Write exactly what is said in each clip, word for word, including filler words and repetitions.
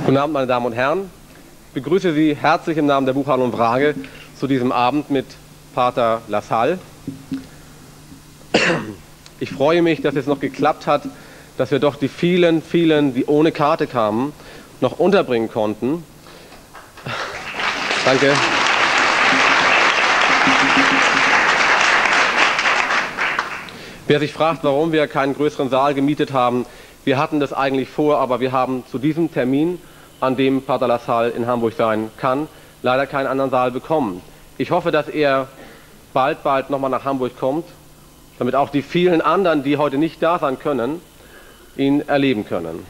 Guten Abend, meine Damen und Herren. Ich begrüße Sie herzlich im Namen der Buchhandlung Vrage zu diesem Abend mit Pater Lassalle. Ich freue mich, dass es noch geklappt hat, dass wir doch die vielen, vielen, die ohne Karte kamen, noch unterbringen konnten. Danke. Wer sich fragt, warum wir keinen größeren Saal gemietet haben, wir hatten das eigentlich vor, aber wir haben zu diesem Termin, an dem Pater Lassalle in Hamburg sein kann, leider keinen anderen Saal bekommen. Ich hoffe, dass er bald, bald nochmal nach Hamburg kommt, damit auch die vielen anderen, die heute nicht da sein können, ihn erleben können.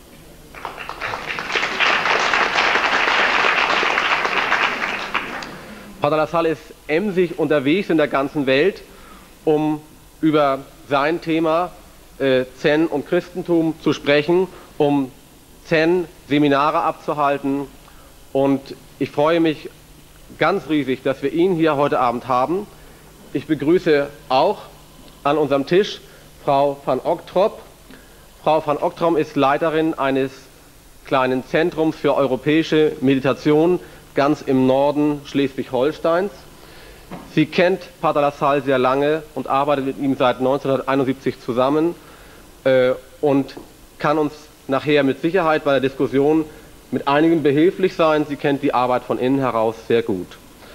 Pater Lassalle ist emsig unterwegs in der ganzen Welt, um über sein Thema äh, Zen und Christentum zu sprechen, um Zen-Seminare abzuhalten. Und ich freue mich ganz riesig, dass wir ihn hier heute Abend haben. Ich begrüße auch an unserem Tisch Frau van Ogtrop. Frau van Ogtrop ist Leiterin eines kleinen Zentrums für europäische Meditation ganz im Norden Schleswig-Holsteins. Sie kennt Pater Lassalle sehr lange und arbeitet mit ihm seit neunzehnhunderteinundsiebzig zusammen äh, und kann uns nachher mit Sicherheit bei der Diskussion mit einigem behilflich sein. Sie kennt die Arbeit von innen heraus sehr gut.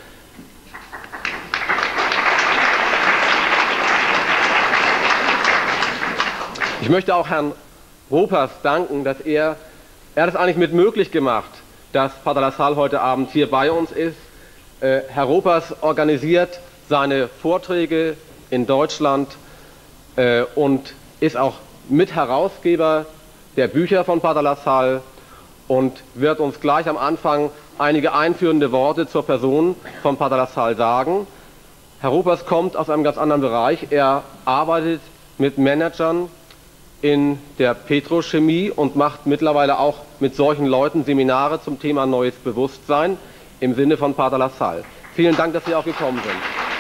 Ich möchte auch Herrn Ropers danken, dass er, er hat es eigentlich mit möglich gemacht, dass Pater Lassalle heute Abend hier bei uns ist. Äh, Herr Ropers organisiert seine Vorträge in Deutschland äh, und ist auch Mitherausgeber der Bücher von Pater Lassalle und wird uns gleich am Anfang einige einführende Worte zur Person von Pater Lassalle sagen. Herr Ropers kommt aus einem ganz anderen Bereich. Er arbeitet mit Managern in der Petrochemie und macht mittlerweile auch mit solchen Leuten Seminare zum Thema neues Bewusstsein im Sinne von Pater Lassalle. Vielen Dank, dass Sie auch gekommen sind.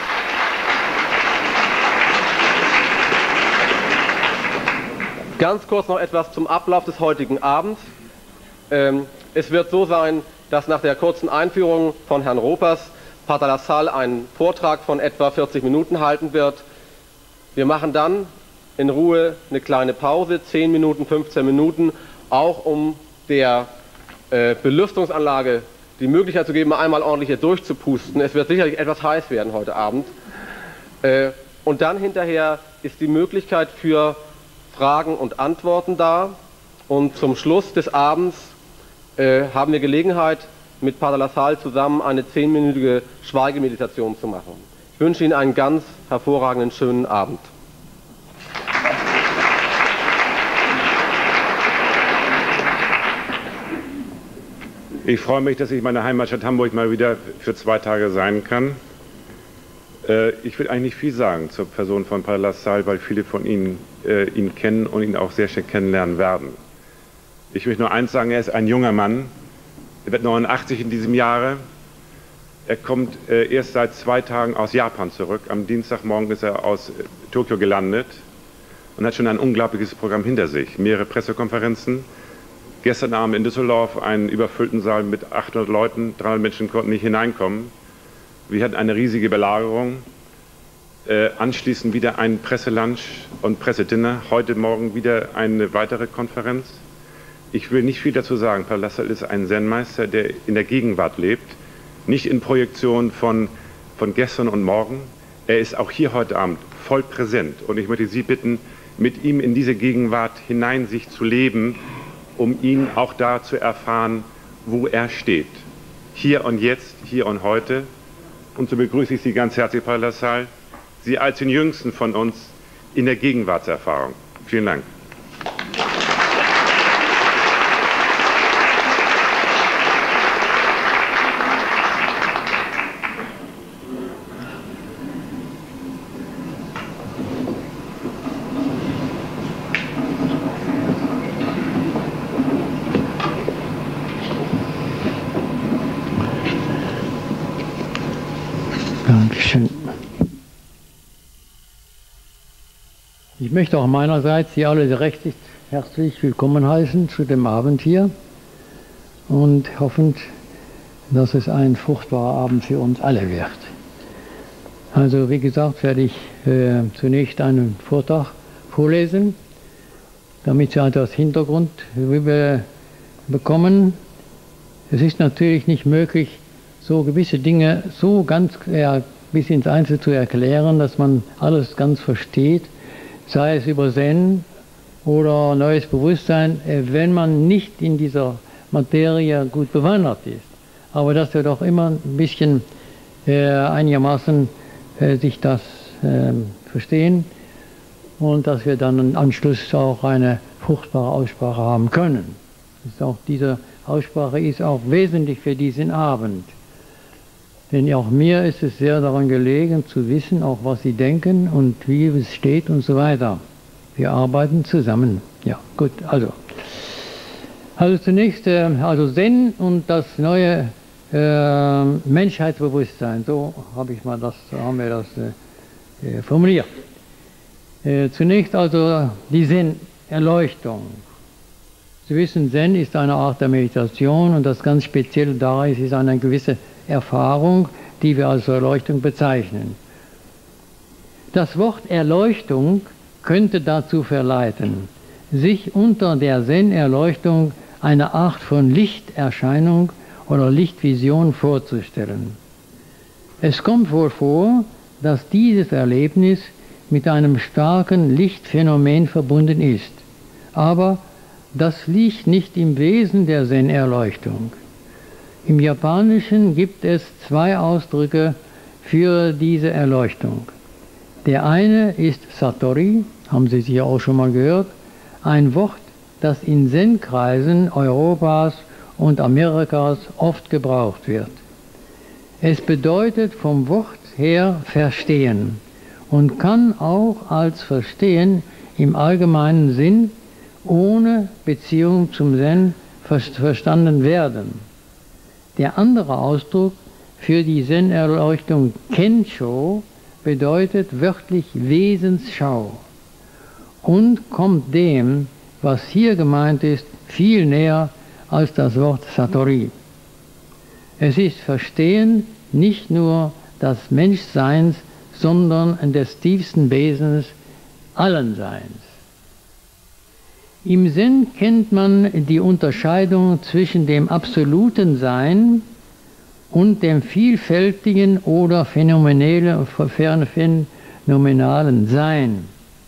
Ganz kurz noch etwas zum Ablauf des heutigen Abends. Ähm, es wird so sein, dass nach der kurzen Einführung von Herrn Ropers Pater Lassalle einen Vortrag von etwa vierzig Minuten halten wird. Wir machen dann in Ruhe eine kleine Pause, zehn Minuten, fünfzehn Minuten, auch um der äh, Belüftungsanlage die Möglichkeit zu geben, einmal ordentlich hier durchzupusten. Es wird sicherlich etwas heiß werden heute Abend. Äh, und dann hinterher ist die Möglichkeit für Fragen und Antworten da. Und zum Schluss des Abends äh, haben wir Gelegenheit, mit Pater Lassalle zusammen eine zehnminütige Schweigemeditation zu machen. Ich wünsche Ihnen einen ganz hervorragenden, schönen Abend. Ich freue mich, dass ich in meiner Heimatstadt Hamburg mal wieder für zwei Tage sein kann. Äh, ich will eigentlich nicht viel sagen zur Person von Pater Lassalle, weil viele von Ihnen äh, ihn kennen und ihn auch sehr schnell kennenlernen werden. Ich möchte nur eins sagen, er ist ein junger Mann. Er wird neunundachtzig in diesem Jahre. Er kommt äh, erst seit zwei Tagen aus Japan zurück. Am Dienstagmorgen ist er aus äh, Tokio gelandet und hat schon ein unglaubliches Programm hinter sich. Mehrere Pressekonferenzen. Gestern Abend in Düsseldorf einen überfüllten Saal mit achthundert Leuten, dreihundert Menschen konnten nicht hineinkommen. Wir hatten eine riesige Belagerung. Äh, anschließend wieder ein Presselunch und Pressedinner. Heute Morgen wieder eine weitere Konferenz. Ich will nicht viel dazu sagen. Pater Lassalle ist ein Zen-Meister, der in der Gegenwart lebt, nicht in Projektion von, von gestern und morgen. Er ist auch hier heute Abend voll präsent. Und ich möchte Sie bitten, mit ihm in diese Gegenwart hinein sich zu leben, um ihn auch da zu erfahren, wo er steht. Hier und jetzt, hier und heute. Und so begrüße ich Sie ganz herzlich, Pater Lassalle, Sie als den Jüngsten von uns in der Gegenwartserfahrung. Vielen Dank. Dankeschön. Ich möchte auch meinerseits Sie alle recht herzlich willkommen heißen zu dem Abend hier. und hoffend, dass es ein fruchtbarer Abend für uns alle wird. Also wie gesagt, werde ich äh, zunächst einen Vortrag vorlesen, damit Sie etwas Hintergrund bekommen. Es ist natürlich nicht möglich, so gewisse Dinge so ganz äh, bis ins Einzelne zu erklären, dass man alles ganz versteht, sei es über Zen oder neues Bewusstsein, äh, wenn man nicht in dieser Materie gut bewandert ist. Aber dass wir doch immer ein bisschen äh, einigermaßen äh, sich das äh, verstehen und dass wir dann im Anschluss auch eine fruchtbare Aussprache haben können. Ist auch, diese Aussprache ist auch wesentlich für diesen Abend. Denn auch mir ist es sehr daran gelegen, zu wissen, auch was Sie denken und wie es steht und so weiter. Wir arbeiten zusammen. Ja, gut, also. Also zunächst, äh, also Zen und das neue äh, Menschheitsbewusstsein. So habe ich mal das, haben wir das äh, formuliert. Äh, zunächst also die Zen-Erleuchtung. Sie wissen, Zen ist eine Art der Meditation und das ganz Spezielle daran ist, ist eine gewisse Erfahrung, die wir als Erleuchtung bezeichnen. Das Wort Erleuchtung könnte dazu verleiten, sich unter der Zen-Erleuchtung eine Art von Lichterscheinung oder Lichtvision vorzustellen. Es kommt wohl vor, dass dieses Erlebnis mit einem starken Lichtphänomen verbunden ist, aber das liegt nicht im Wesen der Zen-Erleuchtung. Im Japanischen gibt es zwei Ausdrücke für diese Erleuchtung. Der eine ist Satori, haben Sie sicher auch schon mal gehört, ein Wort, das in Zen-Kreisen Europas und Amerikas oft gebraucht wird. Es bedeutet vom Wort her verstehen und kann auch als Verstehen im allgemeinen Sinn ohne Beziehung zum Zen verstanden werden. Der andere Ausdruck für die Zen-Erleuchtung Kensho bedeutet wörtlich Wesensschau und kommt dem, was hier gemeint ist, viel näher als das Wort Satori. Es ist Verstehen nicht nur des Menschseins, sondern des tiefsten Wesens allen Seins. Im Zen kennt man die Unterscheidung zwischen dem absoluten Sein und dem vielfältigen oder phänomenalen Sein.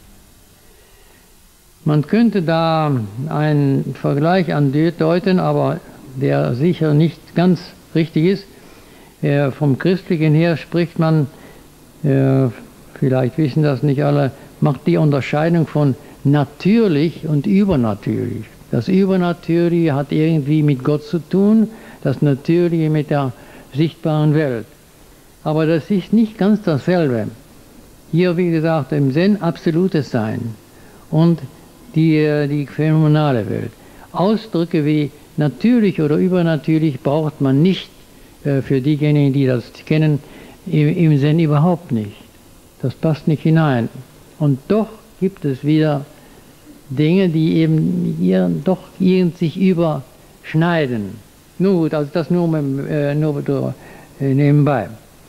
Man könnte da einen Vergleich andeuten, aber der sicher nicht ganz richtig ist. Äh, vom Christlichen her spricht man, äh, vielleicht wissen das nicht alle, macht die Unterscheidung von natürlich und übernatürlich. Das Übernatürliche hat irgendwie mit Gott zu tun, das Natürliche mit der sichtbaren Welt. Aber das ist nicht ganz dasselbe. Hier, wie gesagt, im Zen absolutes Sein und die, die phänomenale Welt. Ausdrücke wie natürlich oder übernatürlich braucht man nicht äh, für diejenigen, die das kennen, im, im Zen überhaupt nicht. Das passt nicht hinein. Und doch gibt es wieder Dinge, die eben hier doch sich überschneiden. Nur gut, also das nur, äh, nur äh, nebenbei.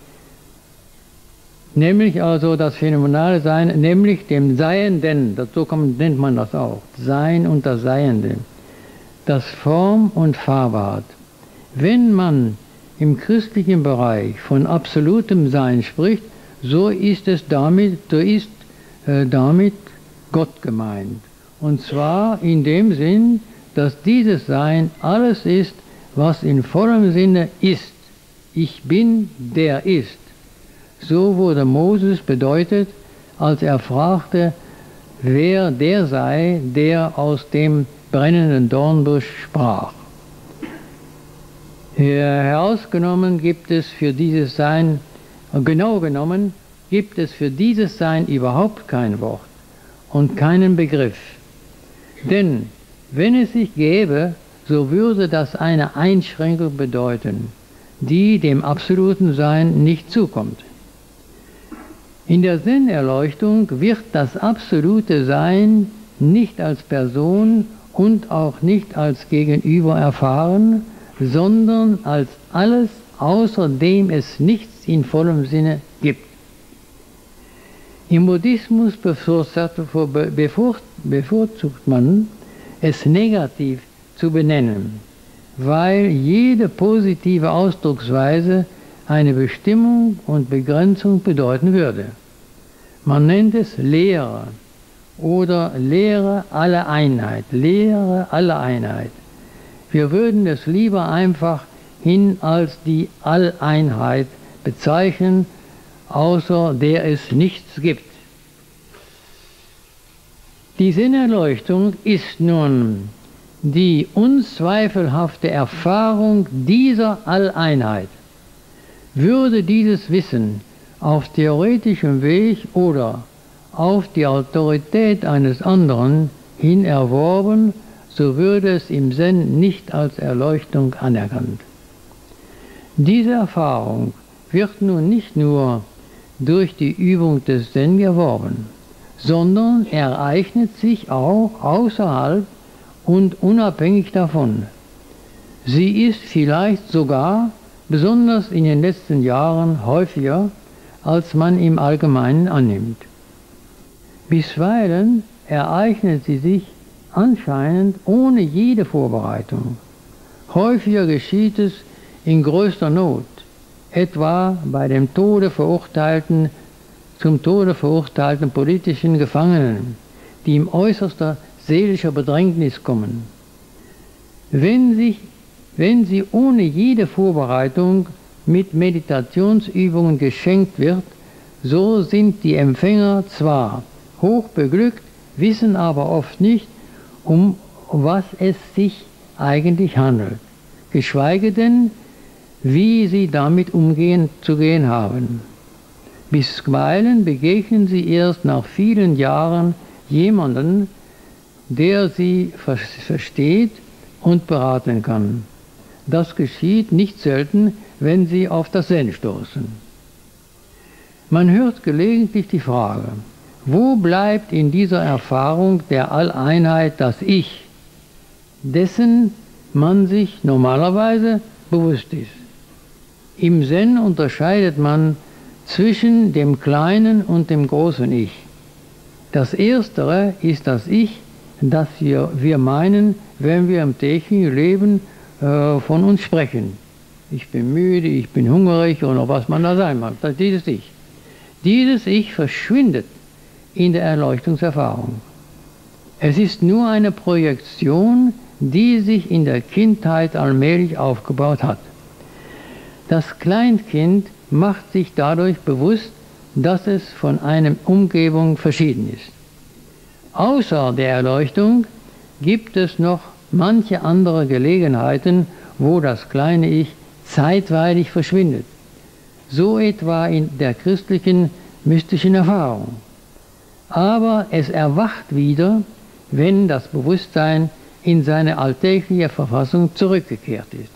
Nämlich also das phänomenale Sein, nämlich dem Seienden, so nennt man das auch, Sein und das Seiende, das Form und Farbe hat. Wenn man im christlichen Bereich von absolutem Sein spricht, so ist es damit, so ist äh, damit Gott gemeint. Und zwar in dem Sinn, dass dieses Sein alles ist, was in vollem Sinne ist. Ich bin, der ist. So wurde Moses bedeutet, als er fragte, wer der sei, der aus dem brennenden Dornbusch sprach. Herausgenommen gibt es für dieses Sein, genau genommen, gibt es für dieses Sein überhaupt kein Wort und keinen Begriff. Denn wenn es sich gäbe, so würde das eine Einschränkung bedeuten, die dem absoluten Sein nicht zukommt. In der Zen-Erleuchtung wird das absolute Sein nicht als Person und auch nicht als Gegenüber erfahren, sondern als alles, außer dem es nichts in vollem Sinne gibt. Im Buddhismus bevorzugt man, es negativ zu benennen, weil jede positive Ausdrucksweise eine Bestimmung und Begrenzung bedeuten würde. Man nennt es Lehre oder Lehre aller Einheit, Lehre aller Einheit. Wir würden es lieber einfach hin als die Alleinheit bezeichnen, außer der es nichts gibt. Die Sinnerleuchtung ist nun die unzweifelhafte Erfahrung dieser Alleinheit. Würde dieses Wissen auf theoretischem Weg oder auf die Autorität eines anderen hin erworben, so würde es im Zen nicht als Erleuchtung anerkannt. Diese Erfahrung wird nun nicht nur durch die Übung des Zen erworben, sondern ereignet sich auch außerhalb und unabhängig davon. Sie ist vielleicht sogar, besonders in den letzten Jahren, häufiger, als man im Allgemeinen annimmt. Bisweilen ereignet sie sich anscheinend ohne jede Vorbereitung. Häufiger geschieht es in größter Not, etwa bei dem Tode verurteilten, zum Tode verurteilten politischen Gefangenen, die in äußerster seelischer Bedrängnis kommen. Wenn, sich, wenn sie ohne jede Vorbereitung mit Meditationsübungen geschenkt wird, so sind die Empfänger zwar hoch beglückt, wissen aber oft nicht, um was es sich eigentlich handelt, geschweige denn, wie sie damit umgehen zu gehen haben. Bisweilen begegnen sie erst nach vielen Jahren jemanden, der sie versteht und beraten kann. Das geschieht nicht selten, wenn sie auf das Zen stoßen. Man hört gelegentlich die Frage, wo bleibt in dieser Erfahrung der Alleinheit das Ich, dessen man sich normalerweise bewusst ist? Im Zen unterscheidet man zwischen dem kleinen und dem großen Ich. Das Erstere ist das Ich, das wir, wir meinen, wenn wir im täglichen Leben äh, von uns sprechen. Ich bin müde, ich bin hungrig oder was man da sein mag. Das ist dieses Ich. Dieses Ich verschwindet in der Erleuchtungserfahrung. Es ist nur eine Projektion, die sich in der Kindheit allmählich aufgebaut hat. Das Kleinkind macht sich dadurch bewusst, dass es von einer Umgebung verschieden ist. Außer der Erleuchtung gibt es noch manche andere Gelegenheiten, wo das kleine Ich zeitweilig verschwindet. So etwa in der christlichen mystischen Erfahrung. Aber es erwacht wieder, wenn das Bewusstsein in seine alltägliche Verfassung zurückgekehrt ist.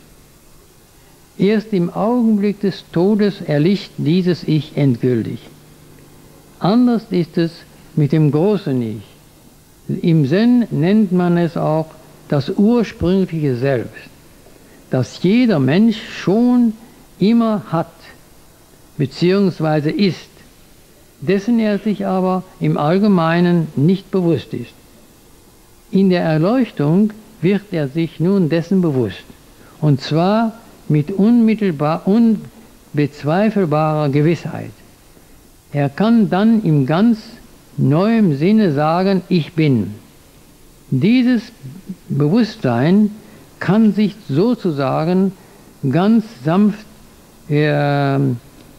Erst im Augenblick des Todes erlischt dieses Ich endgültig. Anders ist es mit dem großen Ich. Im Zen nennt man es auch das ursprüngliche Selbst, das jeder Mensch schon immer hat, beziehungsweise ist, dessen er sich aber im Allgemeinen nicht bewusst ist. In der Erleuchtung wird er sich nun dessen bewusst, und zwar mit unmittelbar unbezweifelbarer Gewissheit. Er kann dann im ganz neuen Sinne sagen, ich bin. Dieses Bewusstsein kann sich sozusagen ganz sanft äh, äh,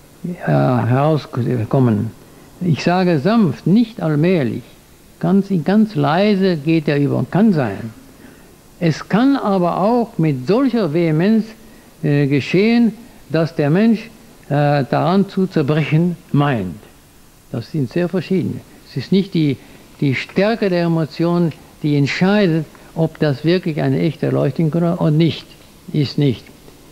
herauskommen. Ich sage sanft, nicht allmählich. Ganz, ganz leise geht er über, kann sein. Es kann aber auch mit solcher Vehemenz äh, geschehen, dass der Mensch äh, daran zu zerbrechen meint. Das sind sehr verschiedene. Es ist nicht die, die Stärke der Emotionen, die entscheidet, ob das wirklich eine echte Erleuchtung ist oder nicht. Ist nicht.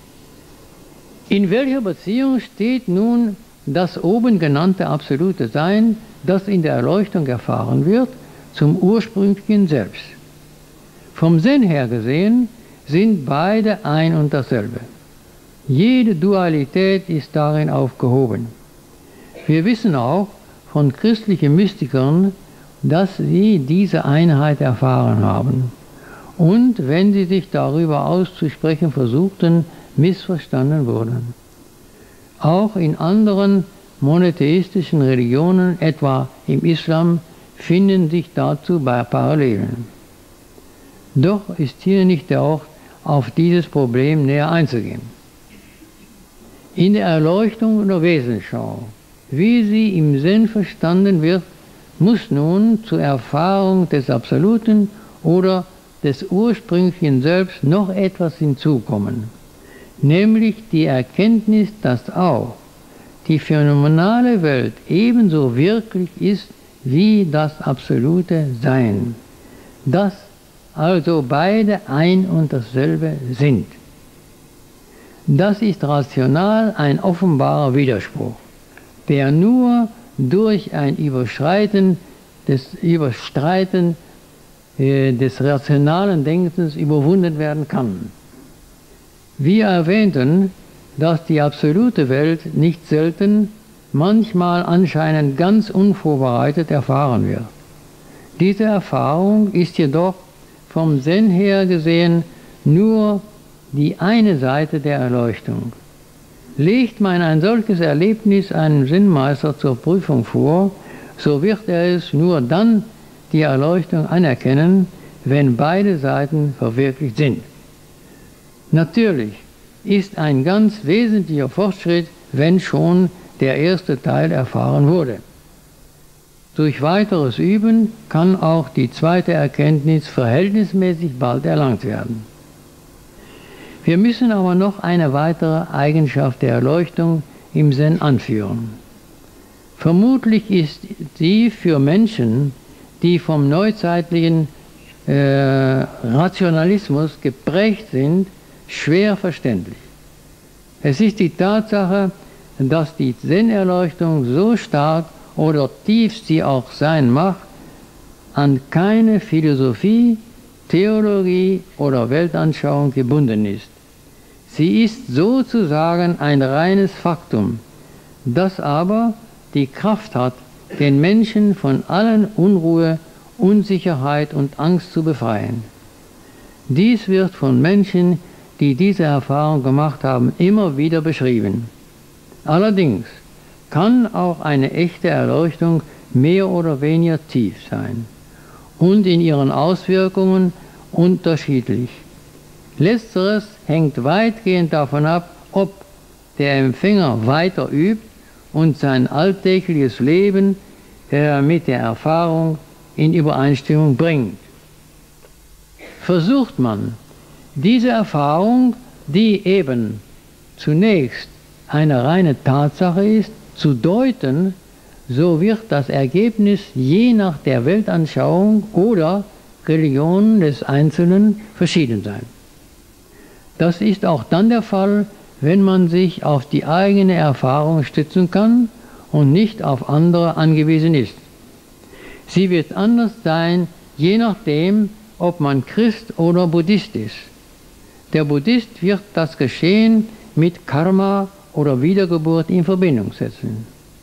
In welcher Beziehung steht nun das oben genannte absolute Sein, das in der Erleuchtung erfahren wird, zum ursprünglichen Selbst? Vom Zen her gesehen sind beide ein und dasselbe. Jede Dualität ist darin aufgehoben. Wir wissen auch von christlichen Mystikern, dass sie diese Einheit erfahren haben und, wenn sie sich darüber auszusprechen versuchten, missverstanden wurden. Auch in anderen monotheistischen Religionen, etwa im Islam, finden sich dazu Parallelen. Doch ist hier nicht der Ort, auf dieses Problem näher einzugehen. In der Erleuchtung oder Wesensschau, wie sie im Zen verstanden wird, muss nun zur Erfahrung des Absoluten oder des ursprünglichen Selbst noch etwas hinzukommen, nämlich die Erkenntnis, dass auch die phänomenale Welt ebenso wirklich ist wie das absolute Sein, dass also beide ein und dasselbe sind. Das ist rational ein offenbarer Widerspruch, der nur durch ein Überschreiten des, Überstreiten äh, des rationalen Denkens überwunden werden kann. Wir erwähnten, dass die absolute Welt nicht selten, manchmal anscheinend ganz unvorbereitet erfahren wird. Diese Erfahrung ist jedoch vom Zen her gesehen nur die eine Seite der Erleuchtung. Legt man ein solches Erlebnis einem Zen-Meister zur Prüfung vor, so wird er es nur dann die Erleuchtung anerkennen, wenn beide Seiten verwirklicht sind. Natürlich ist ein ganz wesentlicher Fortschritt, wenn schon der erste Teil erfahren wurde. Durch weiteres Üben kann auch die zweite Erkenntnis verhältnismäßig bald erlangt werden. Wir müssen aber noch eine weitere Eigenschaft der Erleuchtung im Zen anführen. Vermutlich ist sie für Menschen, die vom neuzeitlichen äh, Rationalismus geprägt sind, schwer verständlich. Es ist die Tatsache, dass die Zen-Erleuchtung so stark oder tief sie auch sein mag, an keine Philosophie, Theologie oder Weltanschauung gebunden ist. Sie ist sozusagen ein reines Faktum, das aber die Kraft hat, den Menschen von allen Unruhe, Unsicherheit und Angst zu befreien. Dies wird von Menschen, die diese Erfahrung gemacht haben, immer wieder beschrieben. Allerdings kann auch eine echte Erleuchtung mehr oder weniger tief sein und in ihren Auswirkungen unterschiedlich. Letzteres hängt weitgehend davon ab, ob der Empfänger weiter übt und sein alltägliches Leben äh, mit der Erfahrung in Übereinstimmung bringt. Versucht man, diese Erfahrung, die eben zunächst eine reine Tatsache ist, zu deuten, so wird das Ergebnis je nach der Weltanschauung oder Religion des Einzelnen verschieden sein. Das ist auch dann der Fall, wenn man sich auf die eigene Erfahrung stützen kann und nicht auf andere angewiesen ist. Sie wird anders sein, je nachdem, ob man Christ oder Buddhist ist. Der Buddhist wird das Geschehen mit Karma oder Wiedergeburt in Verbindung setzen,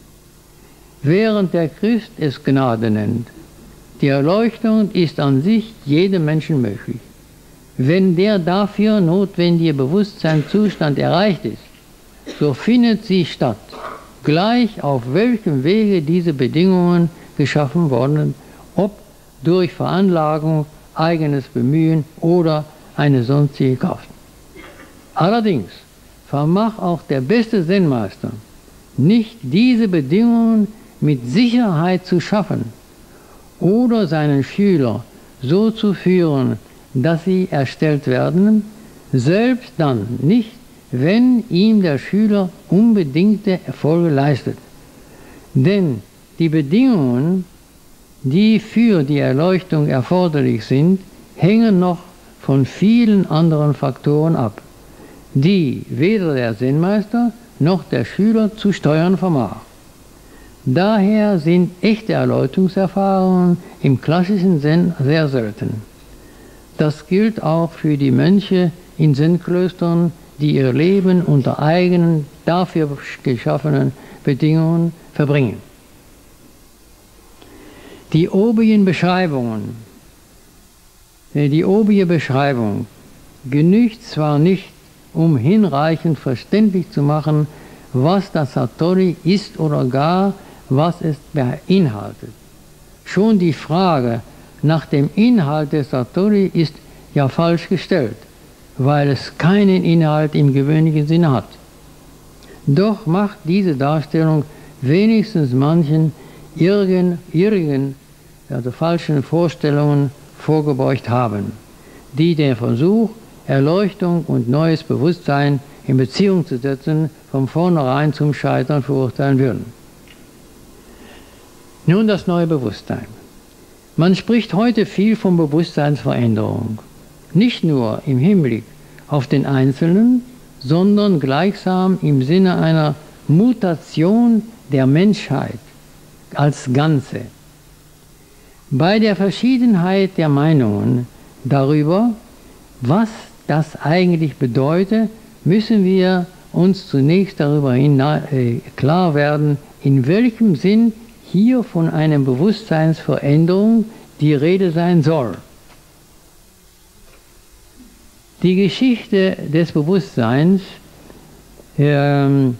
während der Christ es Gnade nennt. Die Erleuchtung ist an sich jedem Menschen möglich. Wenn der dafür notwendige Bewusstseinszustand erreicht ist, so findet sie statt, gleich auf welchem Wege diese Bedingungen geschaffen wurden, ob durch Veranlagung, eigenes Bemühen oder eine sonstige Kraft. Allerdings vermag auch der beste Zen-Meister nicht diese Bedingungen mit Sicherheit zu schaffen oder seinen Schüler so zu führen, dass sie erstellt werden, selbst dann nicht, wenn ihm der Schüler unbedingte Erfolge leistet. Denn die Bedingungen, die für die Erleuchtung erforderlich sind, hängen noch von vielen anderen Faktoren ab, die weder der Zen-Meister noch der Schüler zu steuern vermag. Daher sind echte Erleuchtungserfahrungen im klassischen Zen sehr selten. Das gilt auch für die Mönche in Zen-Klöstern, die ihr Leben unter eigenen, dafür geschaffenen Bedingungen verbringen. Die obigen Beschreibungen, die obige Beschreibung genügt zwar nicht, um hinreichend verständlich zu machen, was das Satori ist oder gar, was es beinhaltet. Schon die Frage nach dem Inhalt des Satori ist ja falsch gestellt, weil es keinen Inhalt im gewöhnlichen Sinne hat. Doch macht diese Darstellung wenigstens manchen irrigen, irrigen also falschen Vorstellungen vorgebeugt haben, die den Versuch, Erleuchtung und neues Bewusstsein in Beziehung zu setzen, von vornherein zum Scheitern verurteilen würden. Nun das neue Bewusstsein. Man spricht heute viel von Bewusstseinsveränderung, nicht nur im Hinblick auf den Einzelnen, sondern gleichsam im Sinne einer Mutation der Menschheit als Ganze. Bei der Verschiedenheit der Meinungen darüber, was das eigentlich bedeutet, müssen wir uns zunächst darüber äh, klar werden, in welchem Sinn hier von einer Bewusstseinsveränderung die Rede sein soll. Die Geschichte des Bewusstseins, ähm,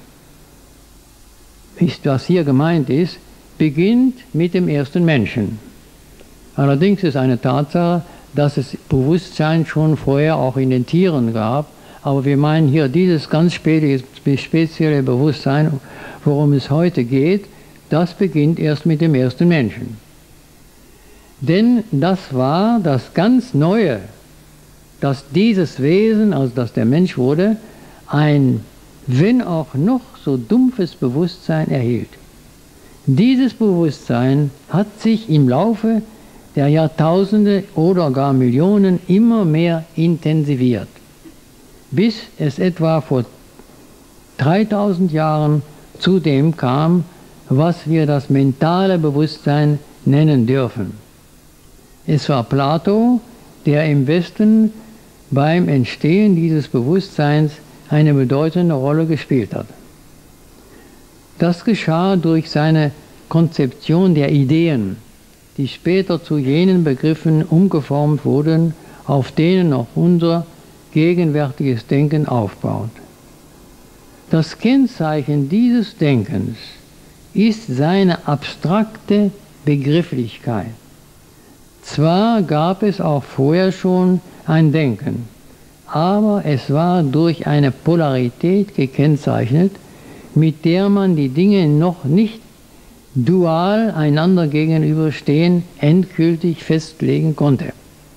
ist, was hier gemeint ist, beginnt mit dem ersten Menschen. Allerdings ist eine Tatsache, dass es Bewusstsein schon vorher auch in den Tieren gab, aber wir meinen hier dieses ganz spezielle Bewusstsein, worum es heute geht, das beginnt erst mit dem ersten Menschen. Denn das war das ganz Neue, dass dieses Wesen, also dass der Mensch wurde, ein, wenn auch noch so dumpfes Bewusstsein erhielt. Dieses Bewusstsein hat sich im Laufe der Jahrtausende oder gar Millionen immer mehr intensiviert, bis es etwa vor dreitausend Jahren zu dem kam, was wir das mentale Bewusstsein nennen dürfen. Es war Plato, der im Westen beim Entstehen dieses Bewusstseins eine bedeutende Rolle gespielt hat. Das geschah durch seine Konzeption der Ideen, die später zu jenen Begriffen umgeformt wurden, auf denen auch unser gegenwärtiges Denken aufbaut. Das Kennzeichen dieses Denkens ist seine abstrakte Begrifflichkeit. Zwar gab es auch vorher schon ein Denken, aber es war durch eine Polarität gekennzeichnet, mit der man die Dinge noch nicht dual einander gegenüberstehen, endgültig festlegen konnte.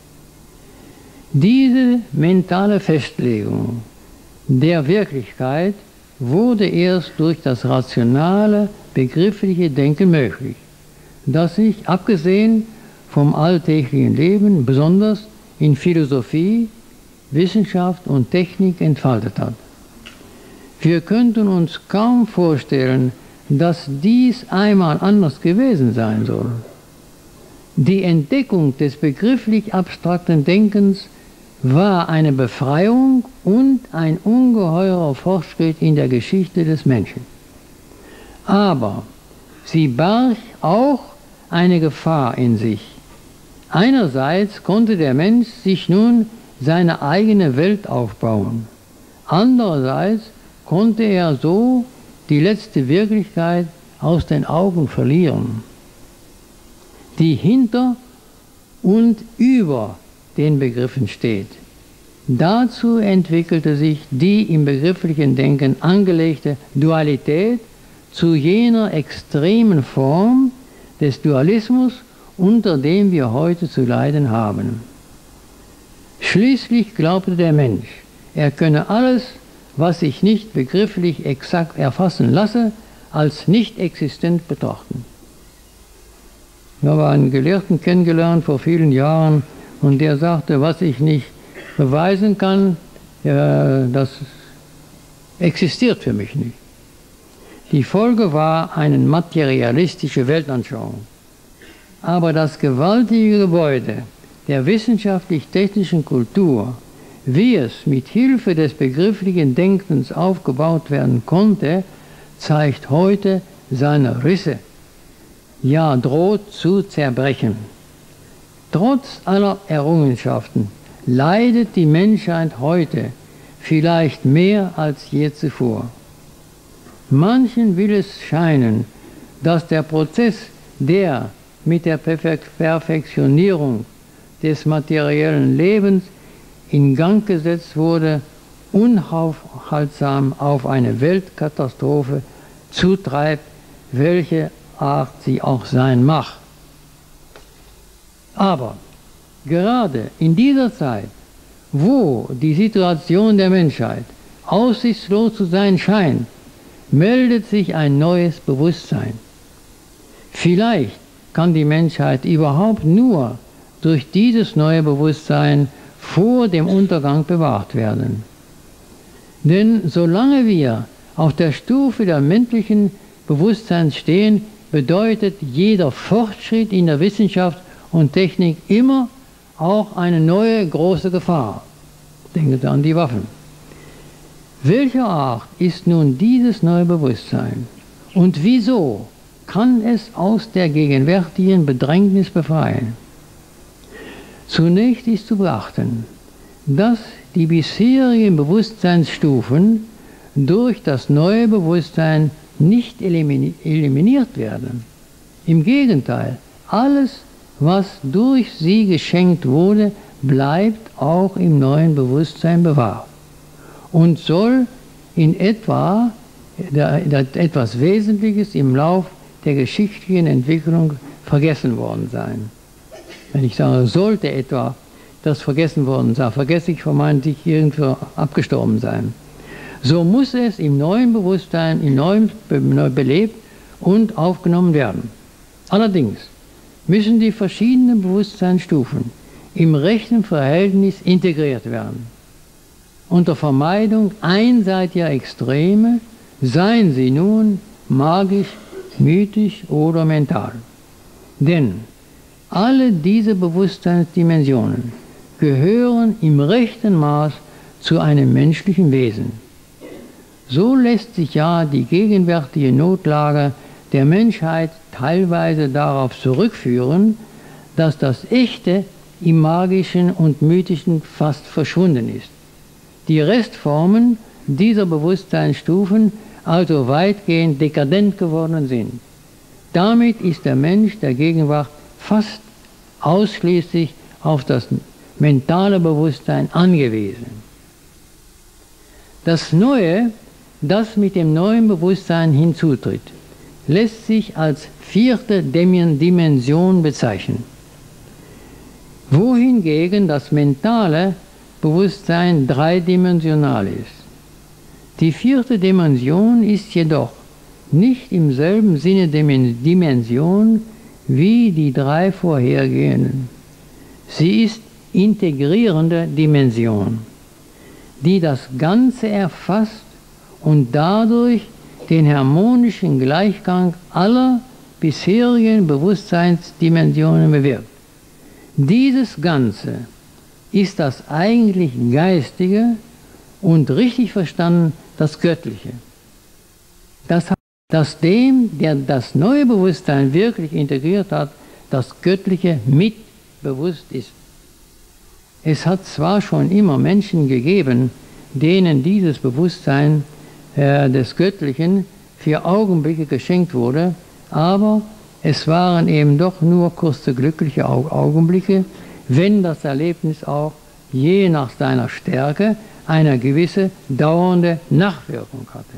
Diese mentale Festlegung der Wirklichkeit wurde erst durch das rationale, begriffliche Denken möglich, das sich, abgesehen vom alltäglichen Leben, besonders in Philosophie, Wissenschaft und Technik entfaltet hat. Wir könnten uns kaum vorstellen, dass dies einmal anders gewesen sein soll. Die Entdeckung des begrifflich abstrakten Denkens war eine Befreiung und ein ungeheurer Fortschritt in der Geschichte des Menschen. Aber sie barg auch eine Gefahr in sich. Einerseits konnte der Mensch sich nun seine eigene Welt aufbauen. Andererseits konnte er so die letzte Wirklichkeit aus den Augen verlieren, die hinter und über den Begriffen steht. Dazu entwickelte sich die im begrifflichen Denken angelegte Dualität zu jener extremen Form des Dualismus, unter dem wir heute zu leiden haben. Schließlich glaubte der Mensch, er könne alles, was sich nicht begrifflich exakt erfassen lasse, als nicht existent betrachten. Ich habe einen Gelehrten kennengelernt vor vielen Jahren und der sagte, was ich nicht beweisen kann, ja, das existiert für mich nicht. Die Folge war eine materialistische Weltanschauung. Aber das gewaltige Gebäude, der wissenschaftlich-technischen Kultur, wie es mit Hilfe des begrifflichen Denkens aufgebaut werden konnte, zeigt heute seine Risse, ja droht zu zerbrechen. Trotz aller Errungenschaften leidet die Menschheit heute vielleicht mehr als je zuvor. Manchen will es scheinen, dass der Prozess, der mit der Perfektionierung des materiellen Lebens in Gang gesetzt wurde, unaufhaltsam auf eine Weltkatastrophe zutreibt, welche Art sie auch sein mag. Aber gerade in dieser Zeit, wo die Situation der Menschheit aussichtslos zu sein scheint, meldet sich ein neues Bewusstsein. Vielleicht kann die Menschheit überhaupt nur durch dieses neue Bewusstsein vor dem Untergang bewahrt werden. Denn solange wir auf der Stufe der menschlichen Bewusstseins stehen, bedeutet jeder Fortschritt in der Wissenschaft und Technik immer auch eine neue große Gefahr. Denken Sie an die Waffen. Welcher Art ist nun dieses neue Bewusstsein? Und wieso kann es aus der gegenwärtigen Bedrängnis befreien? Zunächst ist zu beachten, dass die bisherigen Bewusstseinsstufen durch das neue Bewusstsein nicht eliminiert werden. Im Gegenteil, alles, was durch sie geschenkt wurde, bleibt auch im neuen Bewusstsein bewahrt und soll in etwa etwas Wesentliches im Lauf der geschichtlichen Entwicklung vergessen worden sein. Wenn ich sage, sollte etwa das vergessen worden sein, vergesse ich vermeintlich irgendwo abgestorben sein. So muss es im neuen Bewusstsein, im neuen neu belebt und aufgenommen werden. Allerdings müssen die verschiedenen Bewusstseinsstufen im rechten Verhältnis integriert werden. Unter Vermeidung einseitiger Extreme, seien sie nun magisch, mythisch oder mental. Denn alle diese Bewusstseinsdimensionen gehören im rechten Maß zu einem menschlichen Wesen. So lässt sich ja die gegenwärtige Notlage der Menschheit teilweise darauf zurückführen, dass das Echte im Magischen und Mythischen fast verschwunden ist. Die Restformen dieser Bewusstseinsstufen also weitgehend dekadent geworden sind. Damit ist der Mensch der Gegenwart fast ausschließlich auf das mentale Bewusstsein angewiesen. Das Neue, das mit dem neuen Bewusstsein hinzutritt, lässt sich als vierte Dimension bezeichnen, wohingegen das mentale Bewusstsein dreidimensional ist. Die vierte Dimension ist jedoch nicht im selben Sinne Dimension wie die drei vorhergehenden. Sie ist integrierende Dimension, die das Ganze erfasst und dadurch den harmonischen Gleichgang aller bisherigen Bewusstseinsdimensionen bewirkt. Dieses Ganze ist das eigentlich Geistige und richtig verstanden das Göttliche. Das heißt, dass dem, der das neue Bewusstsein wirklich integriert hat, das Göttliche mit bewusst ist. Es hat zwar schon immer Menschen gegeben, denen dieses Bewusstsein äh, des Göttlichen für Augenblicke geschenkt wurde, aber es waren eben doch nur kurze glückliche Augenblicke, wenn das Erlebnis auch je nach seiner Stärke eine gewisse dauernde Nachwirkung hatte.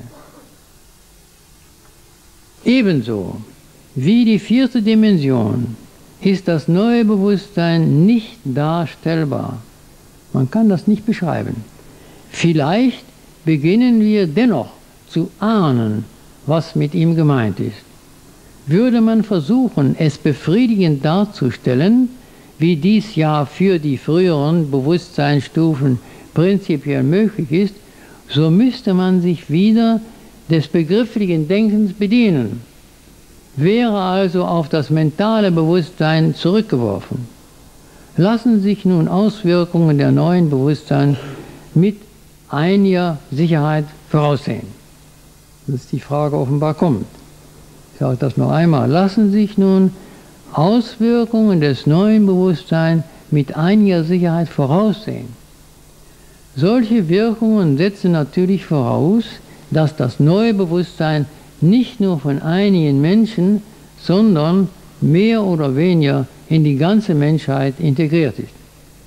Ebenso wie die vierte Dimension ist das neue Bewusstsein nicht darstellbar. Man kann das nicht beschreiben. Vielleicht beginnen wir dennoch zu ahnen, was mit ihm gemeint ist. Würde man versuchen, es befriedigend darzustellen, wie dies ja für die früheren Bewusstseinsstufen prinzipiell möglich ist, so müsste man sich wieder des begrifflichen Denkens bedienen, wäre also auf das mentale Bewusstsein zurückgeworfen. lassen sich nun Auswirkungen der neuen Bewusstsein mit einiger Sicherheit voraussehen. Das ist die Frage offenbar kommt. Ich sage das noch einmal. Lassen sich nun Auswirkungen des neuen Bewusstseins mit einiger Sicherheit voraussehen. Solche Wirkungen setzen natürlich voraus, dass das neue Bewusstsein nicht nur von einigen Menschen, sondern mehr oder weniger in die ganze Menschheit integriert ist.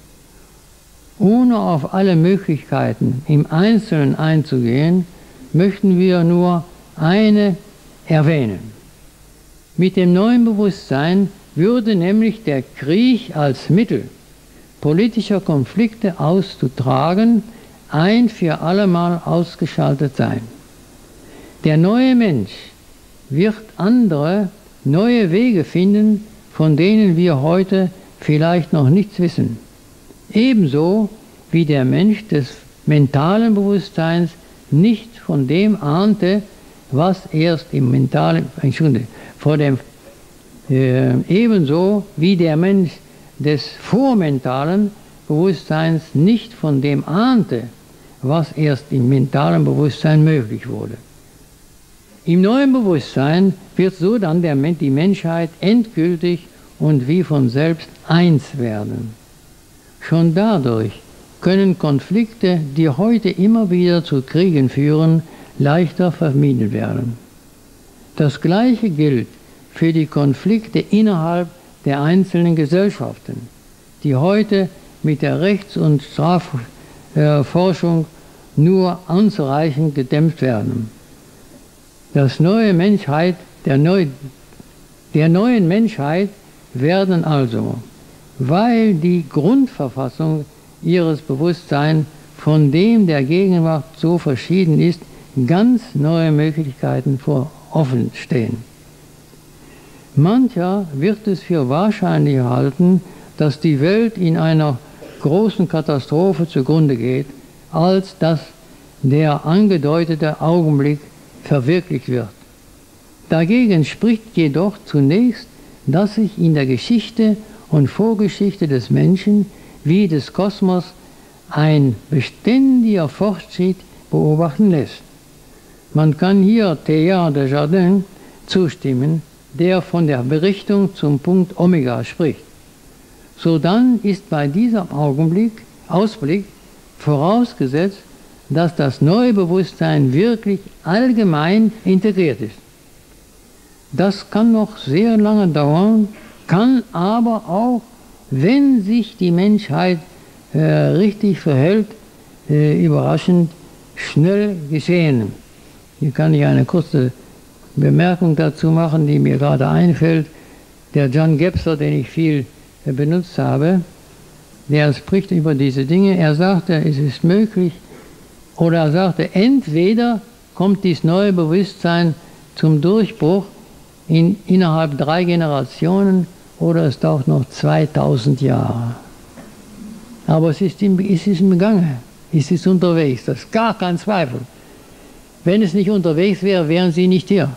Ohne auf alle Möglichkeiten im Einzelnen einzugehen, möchten wir nur eine erwähnen. Mit dem neuen Bewusstsein würde nämlich der Krieg als Mittel politischer Konflikte auszutragen ein für allemal ausgeschaltet sein. Der neue Mensch wird andere, neue Wege finden, von denen wir heute vielleicht noch nichts wissen. Ebenso wie der Mensch des mentalen Bewusstseins nicht von dem ahnte, was erst im mentalen, Entschuldigung, vor dem, äh, ebenso wie der Mensch des vormentalen Bewusstseins nicht von dem ahnte, was erst im mentalen Bewusstsein möglich wurde. Im neuen Bewusstsein wird so dann der, die Menschheit endgültig und wie von selbst eins werden. Schon dadurch können Konflikte, die heute immer wieder zu Kriegen führen, leichter vermieden werden. Das Gleiche gilt für die Konflikte innerhalb der einzelnen Gesellschaften, die heute mit der Rechts- und Strafforschung nur unzureichend gedämpft werden. Das neue Menschheit, der, neu, der neuen Menschheit werden also, weil die Grundverfassung ihres Bewusstseins von dem der Gegenwart so verschieden ist, ganz neue Möglichkeiten vor offen stehen. Mancher wird es für wahrscheinlich halten, dass die Welt in einer großen Katastrophe zugrunde geht, als dass der angedeutete Augenblick verwirklicht wird. Dagegen spricht jedoch zunächst, dass sich in der Geschichte und Vorgeschichte des Menschen wie des Kosmos ein beständiger Fortschritt beobachten lässt. Man kann hier Teilhard de Chardin zustimmen, der von der Berichtung zum Punkt Omega spricht. Sodann ist bei diesem Augenblick, Ausblick vorausgesetzt, dass das neue Bewusstsein wirklich allgemein integriert ist. Das kann noch sehr lange dauern, kann aber auch, wenn sich die Menschheit äh, richtig verhält, äh, überraschend schnell geschehen. Hier kann ich eine kurze Bemerkung dazu machen, die mir gerade einfällt. Der John Gebser, den ich viel äh, benutzt habe, der spricht über diese Dinge. Er sagte, es ist möglich, oder er sagte, entweder kommt dieses neue Bewusstsein zum Durchbruch in, innerhalb drei Generationen oder es dauert noch zweitausend Jahre. Aber es ist, im, es ist im Gange, es ist unterwegs, das ist gar kein Zweifel. Wenn es nicht unterwegs wäre, wären Sie nicht hier.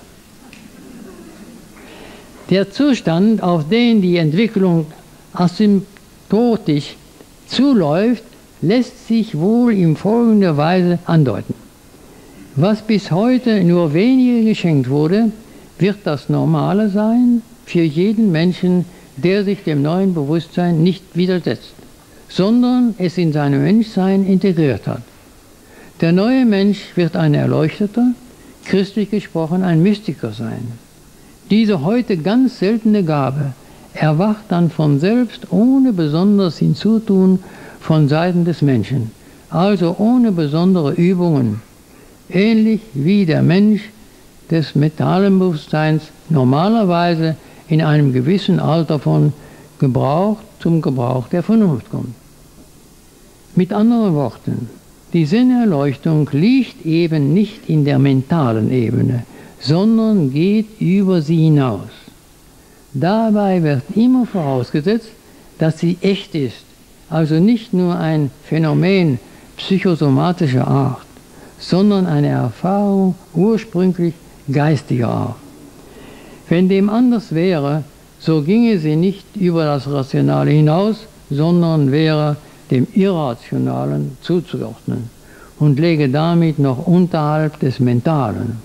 Der Zustand, auf den die Entwicklung asymptotisch zuläuft, lässt sich wohl in folgender Weise andeuten. Was bis heute nur wenige geschenkt wurde, wird das Normale sein für jeden Menschen, der sich dem neuen Bewusstsein nicht widersetzt, sondern es in seinem Menschsein integriert hat. Der neue Mensch wird ein Erleuchteter, christlich gesprochen ein Mystiker sein. Diese heute ganz seltene Gabe erwacht dann von selbst ohne besonderes Hinzutun von Seiten des Menschen, also ohne besondere Übungen, ähnlich wie der Mensch des mentalen Bewusstseins normalerweise in einem gewissen Alter von Gebrauch zum Gebrauch der Vernunft kommt. Mit anderen Worten, die Sinnerleuchtung liegt eben nicht in der mentalen Ebene, sondern geht über sie hinaus. Dabei wird immer vorausgesetzt, dass sie echt ist, also nicht nur ein Phänomen psychosomatischer Art, sondern eine Erfahrung ursprünglich geistiger Art. Wenn dem anders wäre, so ginge sie nicht über das Rationale hinaus, sondern wäre dem Irrationalen zuzuordnen und läge damit noch unterhalb des Mentalen.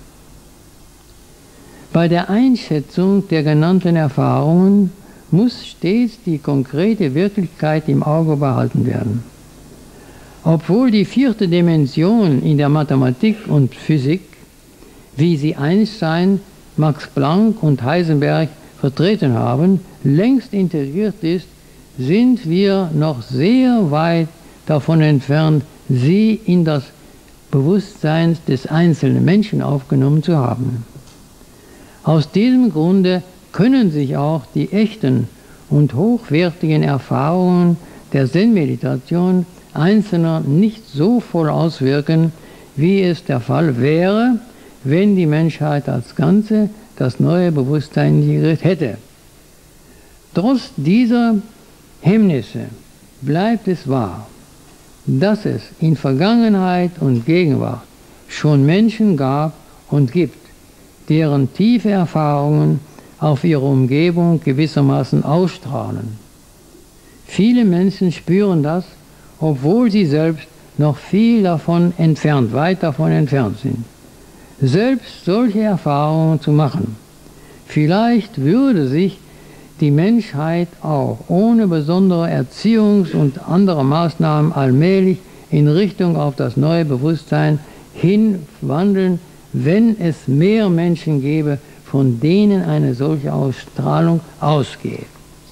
Bei der Einschätzung der genannten Erfahrungen muss stets die konkrete Wirklichkeit im Auge behalten werden. Obwohl die vierte Dimension in der Mathematik und Physik, wie sie Einstein, Max Planck und Heisenberg vertreten haben, längst integriert ist, sind wir noch sehr weit davon entfernt, sie in das Bewusstsein des einzelnen Menschen aufgenommen zu haben. Aus diesem Grunde können sich auch die echten und hochwertigen Erfahrungen der Zen-Meditation Einzelner nicht so voll auswirken, wie es der Fall wäre, wenn die Menschheit als Ganze das neue Bewusstsein integriert hätte. Trotz dieser Hemmnisse bleibt es wahr, dass es in Vergangenheit und Gegenwart schon Menschen gab und gibt, deren tiefe Erfahrungen auf ihre Umgebung gewissermaßen ausstrahlen. Viele Menschen spüren das, obwohl sie selbst noch viel davon entfernt, weit davon entfernt sind. Selbst solche Erfahrungen zu machen. Vielleicht würde sich die Menschheit auch ohne besondere Erziehungs- und andere Maßnahmen allmählich in Richtung auf das neue Bewusstsein hinwandeln, wenn es mehr Menschen gäbe, von denen eine solche Ausstrahlung ausgeht.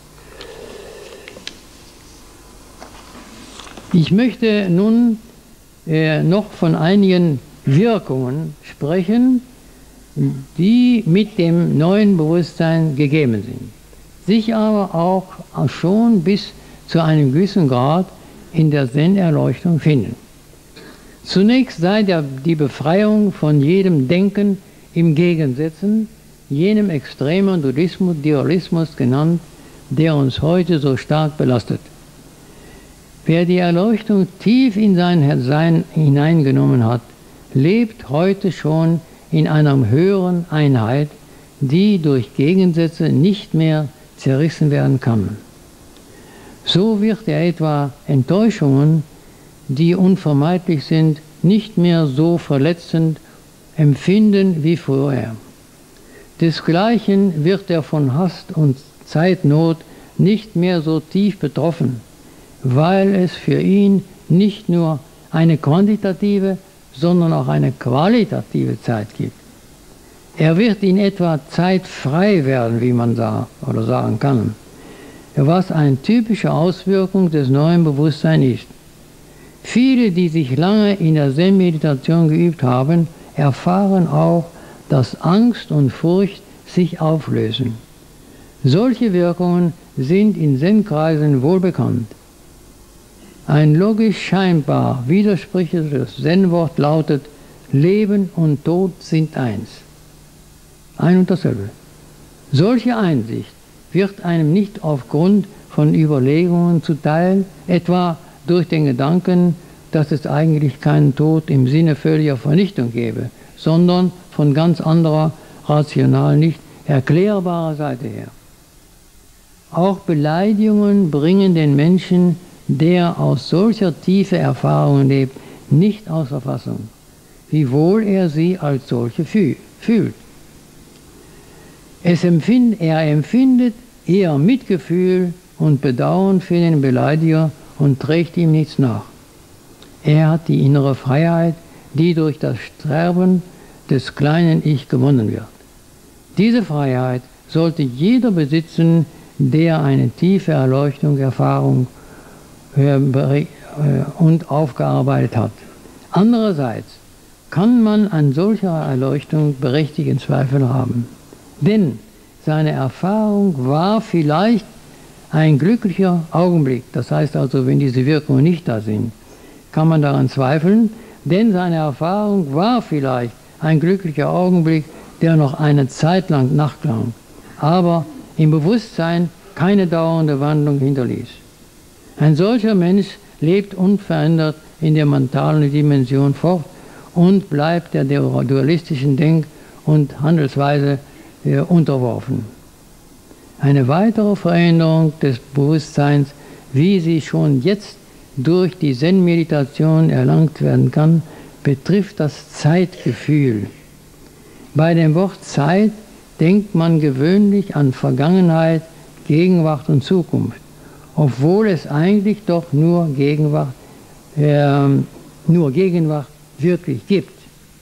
Ich möchte nun äh, noch von einigen Wirkungen sprechen, die mit dem neuen Bewusstsein gegeben sind, sich aber auch schon bis zu einem gewissen Grad in der Zen-Erleuchtung finden. Zunächst sei der, die Befreiung von jedem Denken im Gegensetzen, jenem extremen Dualismus, Dualismus genannt, der uns heute so stark belastet. Wer die Erleuchtung tief in sein Sein hineingenommen hat, lebt heute schon in einer höheren Einheit, die durch Gegensätze nicht mehr zerrissen werden kann. So wird er etwa Enttäuschungen, die unvermeidlich sind, nicht mehr so verletzend empfinden wie vorher. Desgleichen wird er von Hast und Zeitnot nicht mehr so tief betroffen, weil es für ihn nicht nur eine quantitative, sondern auch eine qualitative Zeit gibt. Er wird in etwa zeitfrei werden, wie man da oder sagen kann, was eine typische Auswirkung des neuen Bewusstseins ist. Viele, die sich lange in der Zen-Meditation geübt haben, erfahren auch, dass Angst und Furcht sich auflösen. Solche Wirkungen sind in Zen-Kreisen wohl bekannt. Ein logisch scheinbar widersprüchliches Zen-Wort lautet: Leben und Tod sind eins. Ein und dasselbe. Solche Einsicht wird einem nicht aufgrund von Überlegungen zuteil, etwa durch den Gedanken, dass es eigentlich keinen Tod im Sinne völliger Vernichtung gäbe, sondern von ganz anderer, rational nicht erklärbarer Seite her. Auch Beleidigungen bringen den Menschen, der aus solcher tiefe Erfahrung lebt, nicht außer Fassung, wiewohl er sie als solche fühlt. Es empfind, er empfindet eher Mitgefühl und Bedauern für den Beleidiger und trägt ihm nichts nach. Er hat die innere Freiheit, die durch das Sterben des kleinen Ich gewonnen wird. Diese Freiheit sollte jeder besitzen, der eine tiefe Erleuchtung, Erfahrung und aufgearbeitet hat. Andererseits kann man an solcher Erleuchtung berechtigten Zweifel haben. Denn seine Erfahrung war vielleicht ein glücklicher Augenblick. Das heißt also, wenn diese Wirkungen nicht da sind, kann man daran zweifeln, denn seine Erfahrung war vielleicht ein glücklicher Augenblick, der noch eine Zeit lang nachklang, aber im Bewusstsein keine dauernde Wandlung hinterließ. Ein solcher Mensch lebt unverändert in der mentalen Dimension fort und bleibt der dualistischen Denk- und Handelsweise unterworfen. Eine weitere Veränderung des Bewusstseins wie sie schon jetzt durch die Zen-Meditation erlangt werden kann, betrifft das Zeitgefühl. Bei dem Wort Zeit denkt man gewöhnlich an Vergangenheit, Gegenwart und Zukunft, obwohl es eigentlich doch nur Gegenwart, äh, nur Gegenwart wirklich gibt.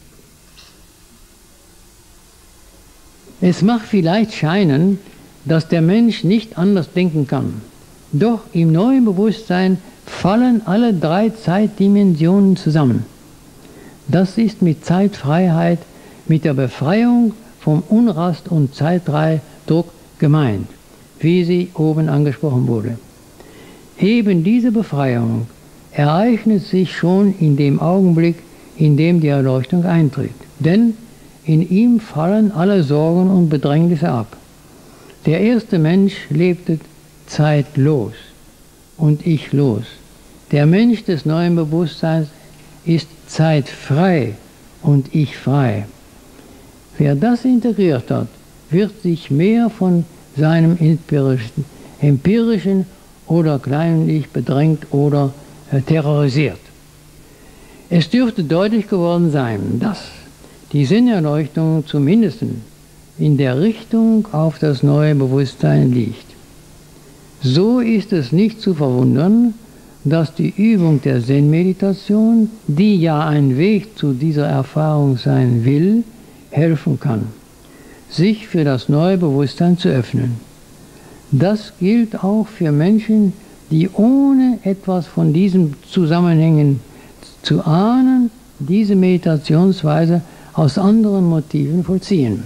Es mag vielleicht scheinen, dass der Mensch nicht anders denken kann. Doch im neuen Bewusstsein fallen alle drei Zeitdimensionen zusammen. Das ist mit Zeitfreiheit, mit der Befreiung vom Unrast- und Zeitdruck gemeint, wie sie oben angesprochen wurde. Eben diese Befreiung ereignet sich schon in dem Augenblick, in dem die Erleuchtung eintritt. Denn in ihm fallen alle Sorgen und Bedrängnisse ab. Der erste Mensch lebte zeitlos und ichlos. Der Mensch des neuen Bewusstseins ist zeitfrei und ichfrei. Wer das integriert hat, wird sich mehr von seinem empirischen, empirischen oder kleinen Ich bedrängt oder äh, terrorisiert. Es dürfte deutlich geworden sein, dass die Sinnerleuchtung zumindest in der Richtung auf das neue Bewusstsein liegt. So ist es nicht zu verwundern, dass die Übung der Zen-Meditation, die ja ein Weg zu dieser Erfahrung sein will, helfen kann, sich für das neue Bewusstsein zu öffnen. Das gilt auch für Menschen, die ohne etwas von diesen Zusammenhängen zu ahnen, diese Meditationsweise aus anderen Motiven vollziehen.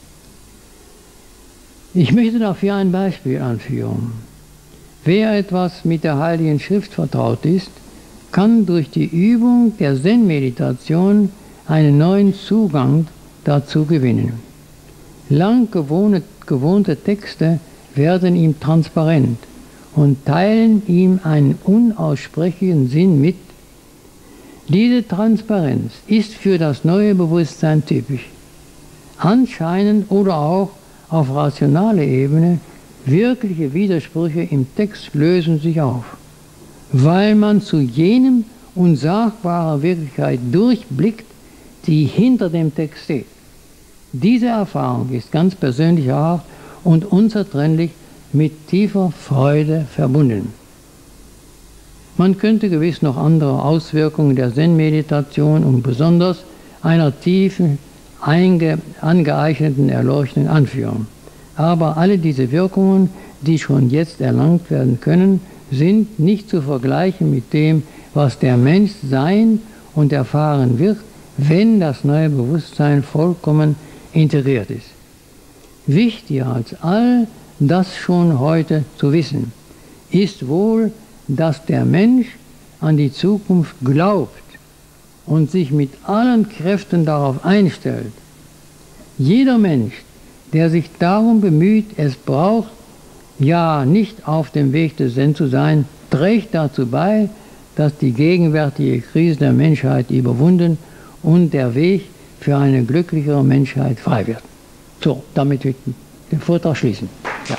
Ich möchte dafür ein Beispiel anführen. Wer etwas mit der Heiligen Schrift vertraut ist, kann durch die Übung der Zen-Meditation einen neuen Zugang dazu gewinnen. Lang gewohnte, gewohnte Texte werden ihm transparent und teilen ihm einen unaussprechlichen Sinn mit. Diese Transparenz ist für das neue Bewusstsein typisch. Anscheinend oder auch auf rationaler Ebene wirkliche Widersprüche im Text lösen sich auf, weil man zu jenem unsagbarer Wirklichkeit durchblickt, die hinter dem Text steht. Diese Erfahrung ist ganz persönlicher Art und unzertrennlich mit tiefer Freude verbunden. Man könnte gewiss noch andere Auswirkungen der Zen-Meditation und besonders einer tiefen, einge angeeigneten Erleuchtung anführen. Aber alle diese Wirkungen, die schon jetzt erlangt werden können, sind nicht zu vergleichen mit dem, was der Mensch sein und erfahren wird, wenn das neue Bewusstsein vollkommen integriert ist. Wichtiger als all das schon heute zu wissen, ist wohl, dass der Mensch an die Zukunft glaubt und sich mit allen Kräften darauf einstellt. Jeder Mensch, der sich darum bemüht, es braucht, ja nicht auf dem Weg des Zen zu sein, trägt dazu bei, dass die gegenwärtige Krise der Menschheit überwunden und der Weg für eine glücklichere Menschheit frei wird. So, damit will ich den Vortrag schließen. Ja.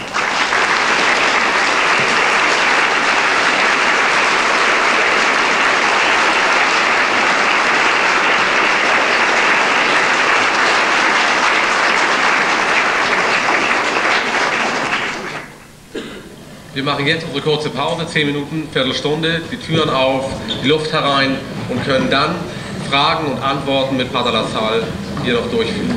Wir machen jetzt unsere kurze Pause, zehn Minuten, Viertelstunde, die Türen auf, die Luft herein und können dann Fragen und Antworten mit Pater Lassalle hier noch durchführen.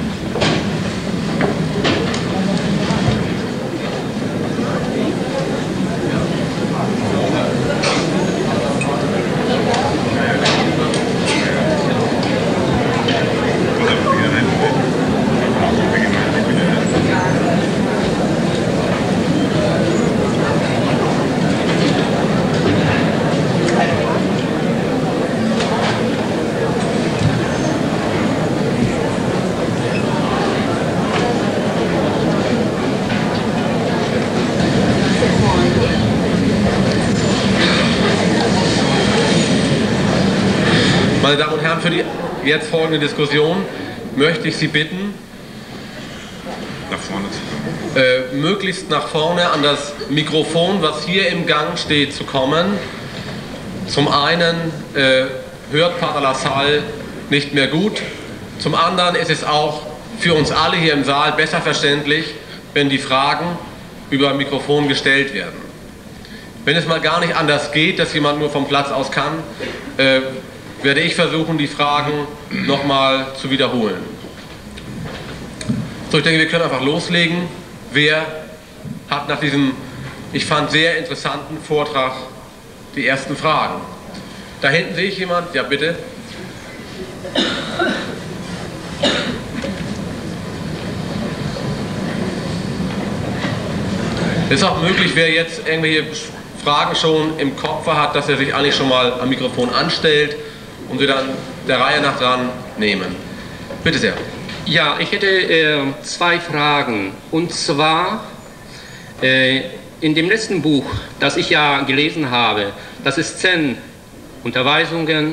Meine Damen und Herren, für die jetzt folgende Diskussion möchte ich Sie bitten, nach vorne zu kommen. äh, möglichst nach vorne an das Mikrofon, was hier im Gang steht, zu kommen. Zum einen äh, hört Pater Lassalle nicht mehr gut, zum anderen ist es auch für uns alle hier im Saal besser verständlich, wenn die Fragen über Mikrofon gestellt werden. Wenn es mal gar nicht anders geht, dass jemand nur vom Platz aus kann, äh, werde ich versuchen, die Fragen nochmal zu wiederholen. So, ich denke, wir können einfach loslegen. Wer hat nach diesem, ich fand, sehr interessanten Vortrag die ersten Fragen? Da hinten sehe ich jemand. Ja, bitte. Es ist auch möglich, wer jetzt irgendwelche Fragen schon im Kopf hat, dass er sich eigentlich schon mal am Mikrofon anstellt und wir dann der Reihe nach dran nehmen. Bitte sehr. Ja, ich hätte äh, zwei Fragen. Und zwar äh, in dem letzten Buch, das ich ja gelesen habe, das ist Zen, Unterweisungen,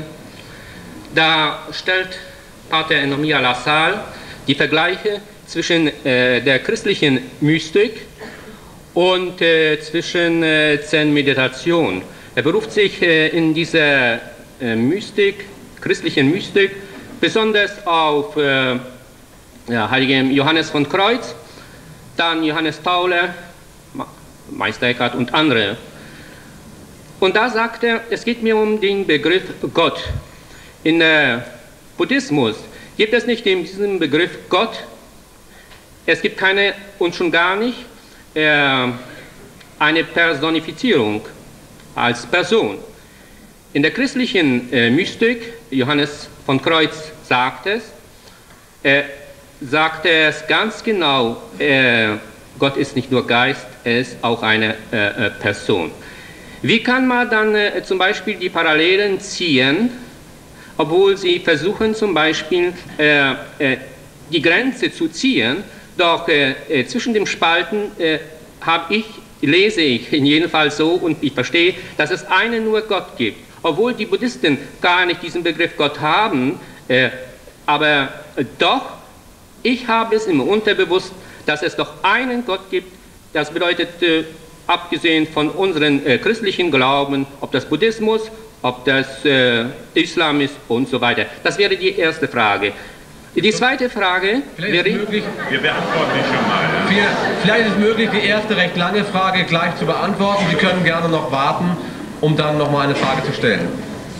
da stellt Pater Enomia Lassalle die Vergleiche zwischen äh, der christlichen Mystik und äh, zwischen äh, Zen-Meditation. Er beruft sich äh, in dieser äh, Mystik, christlichen Mystik, besonders auf äh, ja, heiligen Johannes von Kreuz, dann Johannes Tauler, Meister Eckhart und andere. Und da sagt er, es geht mir um den Begriff Gott. In äh, Buddhismus gibt es nicht diesen Begriff Gott. Es gibt keine und schon gar nicht äh, eine Personifizierung als Person. In der christlichen äh, Mystik, Johannes von Kreuz sagt es, äh, sagt er es ganz genau, äh, Gott ist nicht nur Geist, er ist auch eine äh, Person. Wie kann man dann äh, zum Beispiel die Parallelen ziehen, obwohl sie versuchen zum Beispiel äh, äh, die Grenze zu ziehen, doch äh, äh, zwischen den Spalten äh, habe ich, lese ich in jedem Fall so und ich verstehe, dass es einen nur Gott gibt. Obwohl die Buddhisten gar nicht diesen Begriff Gott haben, äh, aber äh, doch, ich habe es im Unterbewusst, dass es doch einen Gott gibt. Das bedeutet, äh, abgesehen von unseren äh, christlichen Glauben, ob das Buddhismus, ob das äh, Islam ist und so weiter. Das wäre die erste Frage. Die zweite Frage wäre... Möglich, wir beantworten die schon mal. Ja. Vielleicht ist es möglich, die erste recht lange Frage gleich zu beantworten. Sie können gerne noch warten, um dann noch mal eine Frage zu stellen.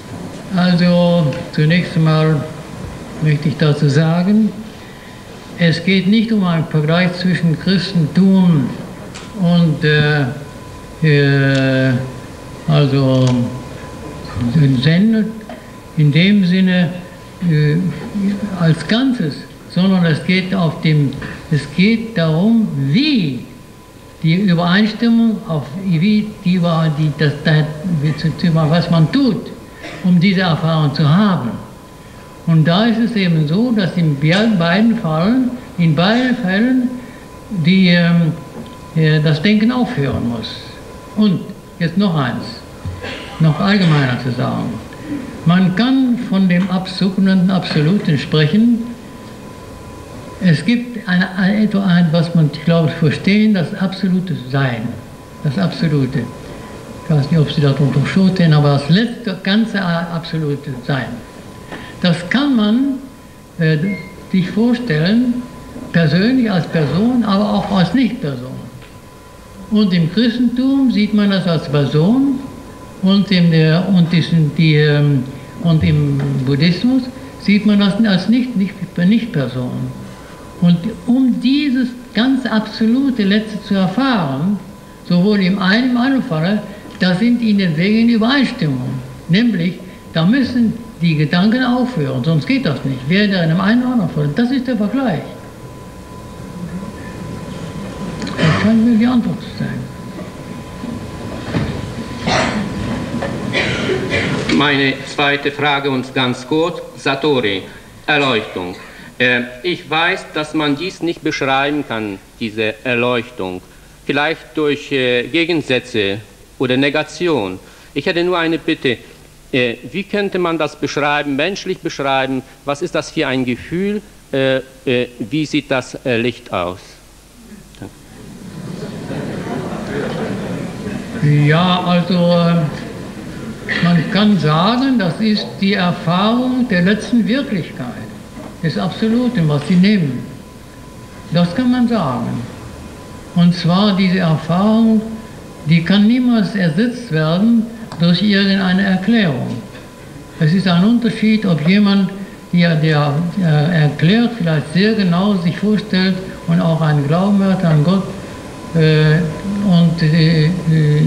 Also zunächst einmal möchte ich dazu sagen, es geht nicht um einen Vergleich zwischen Christentum und äh, äh, also Zen in dem Sinne äh, als Ganzes, sondern es geht auf dem, es geht darum, wie die Übereinstimmung, auf wie die war, die das, das, was man tut, um diese Erfahrung zu haben. Und da ist es eben so, dass in beiden Fällen, in beiden Fällen die, äh, das Denken aufhören muss. Und jetzt noch eins, noch allgemeiner zu sagen. Man kann von dem sogenannten Absoluten sprechen. Es gibt eine, eine, etwas, was man, ich glaube, verstehen, das absolute Sein, das Absolute. Ich weiß nicht, ob Sie darunter verstehen, aber das letzte, ganze absolute Sein. Das kann man äh, sich vorstellen, persönlich als Person, aber auch als Nicht-Person. Und im Christentum sieht man das als Person und, in der, und, diesen, die, ähm, und im Buddhismus sieht man das als Nicht-Person. Nicht, nicht Person. Und um dieses ganz absolute Letzte zu erfahren, sowohl im einen wie im anderen Fall, da sind in den Wegen Übereinstimmung. Nämlich, da müssen die Gedanken aufhören, sonst geht das nicht. Weder in einem einen oder anderen Fall. Das ist der Vergleich. Das kann mir die Antwort sein. Meine zweite Frage und ganz kurz, Satori, Erleuchtung. Ich weiß, dass man dies nicht beschreiben kann, diese Erleuchtung. Vielleicht durch Gegensätze oder Negation. Ich hätte nur eine Bitte. Wie könnte man das beschreiben, menschlich beschreiben? Was ist das für ein Gefühl? Wie sieht das Licht aus? Ja, also man kann sagen, das ist die Erfahrung der letzten Wirklichkeit, des Absoluten, was sie nehmen. Das kann man sagen. Und zwar diese Erfahrung, die kann niemals ersetzt werden durch irgendeine Erklärung. Es ist ein Unterschied, ob jemand, der, der äh, erklärt, vielleicht sehr genau sich vorstellt und auch einen Glauben hat an Gott, äh, und äh, äh,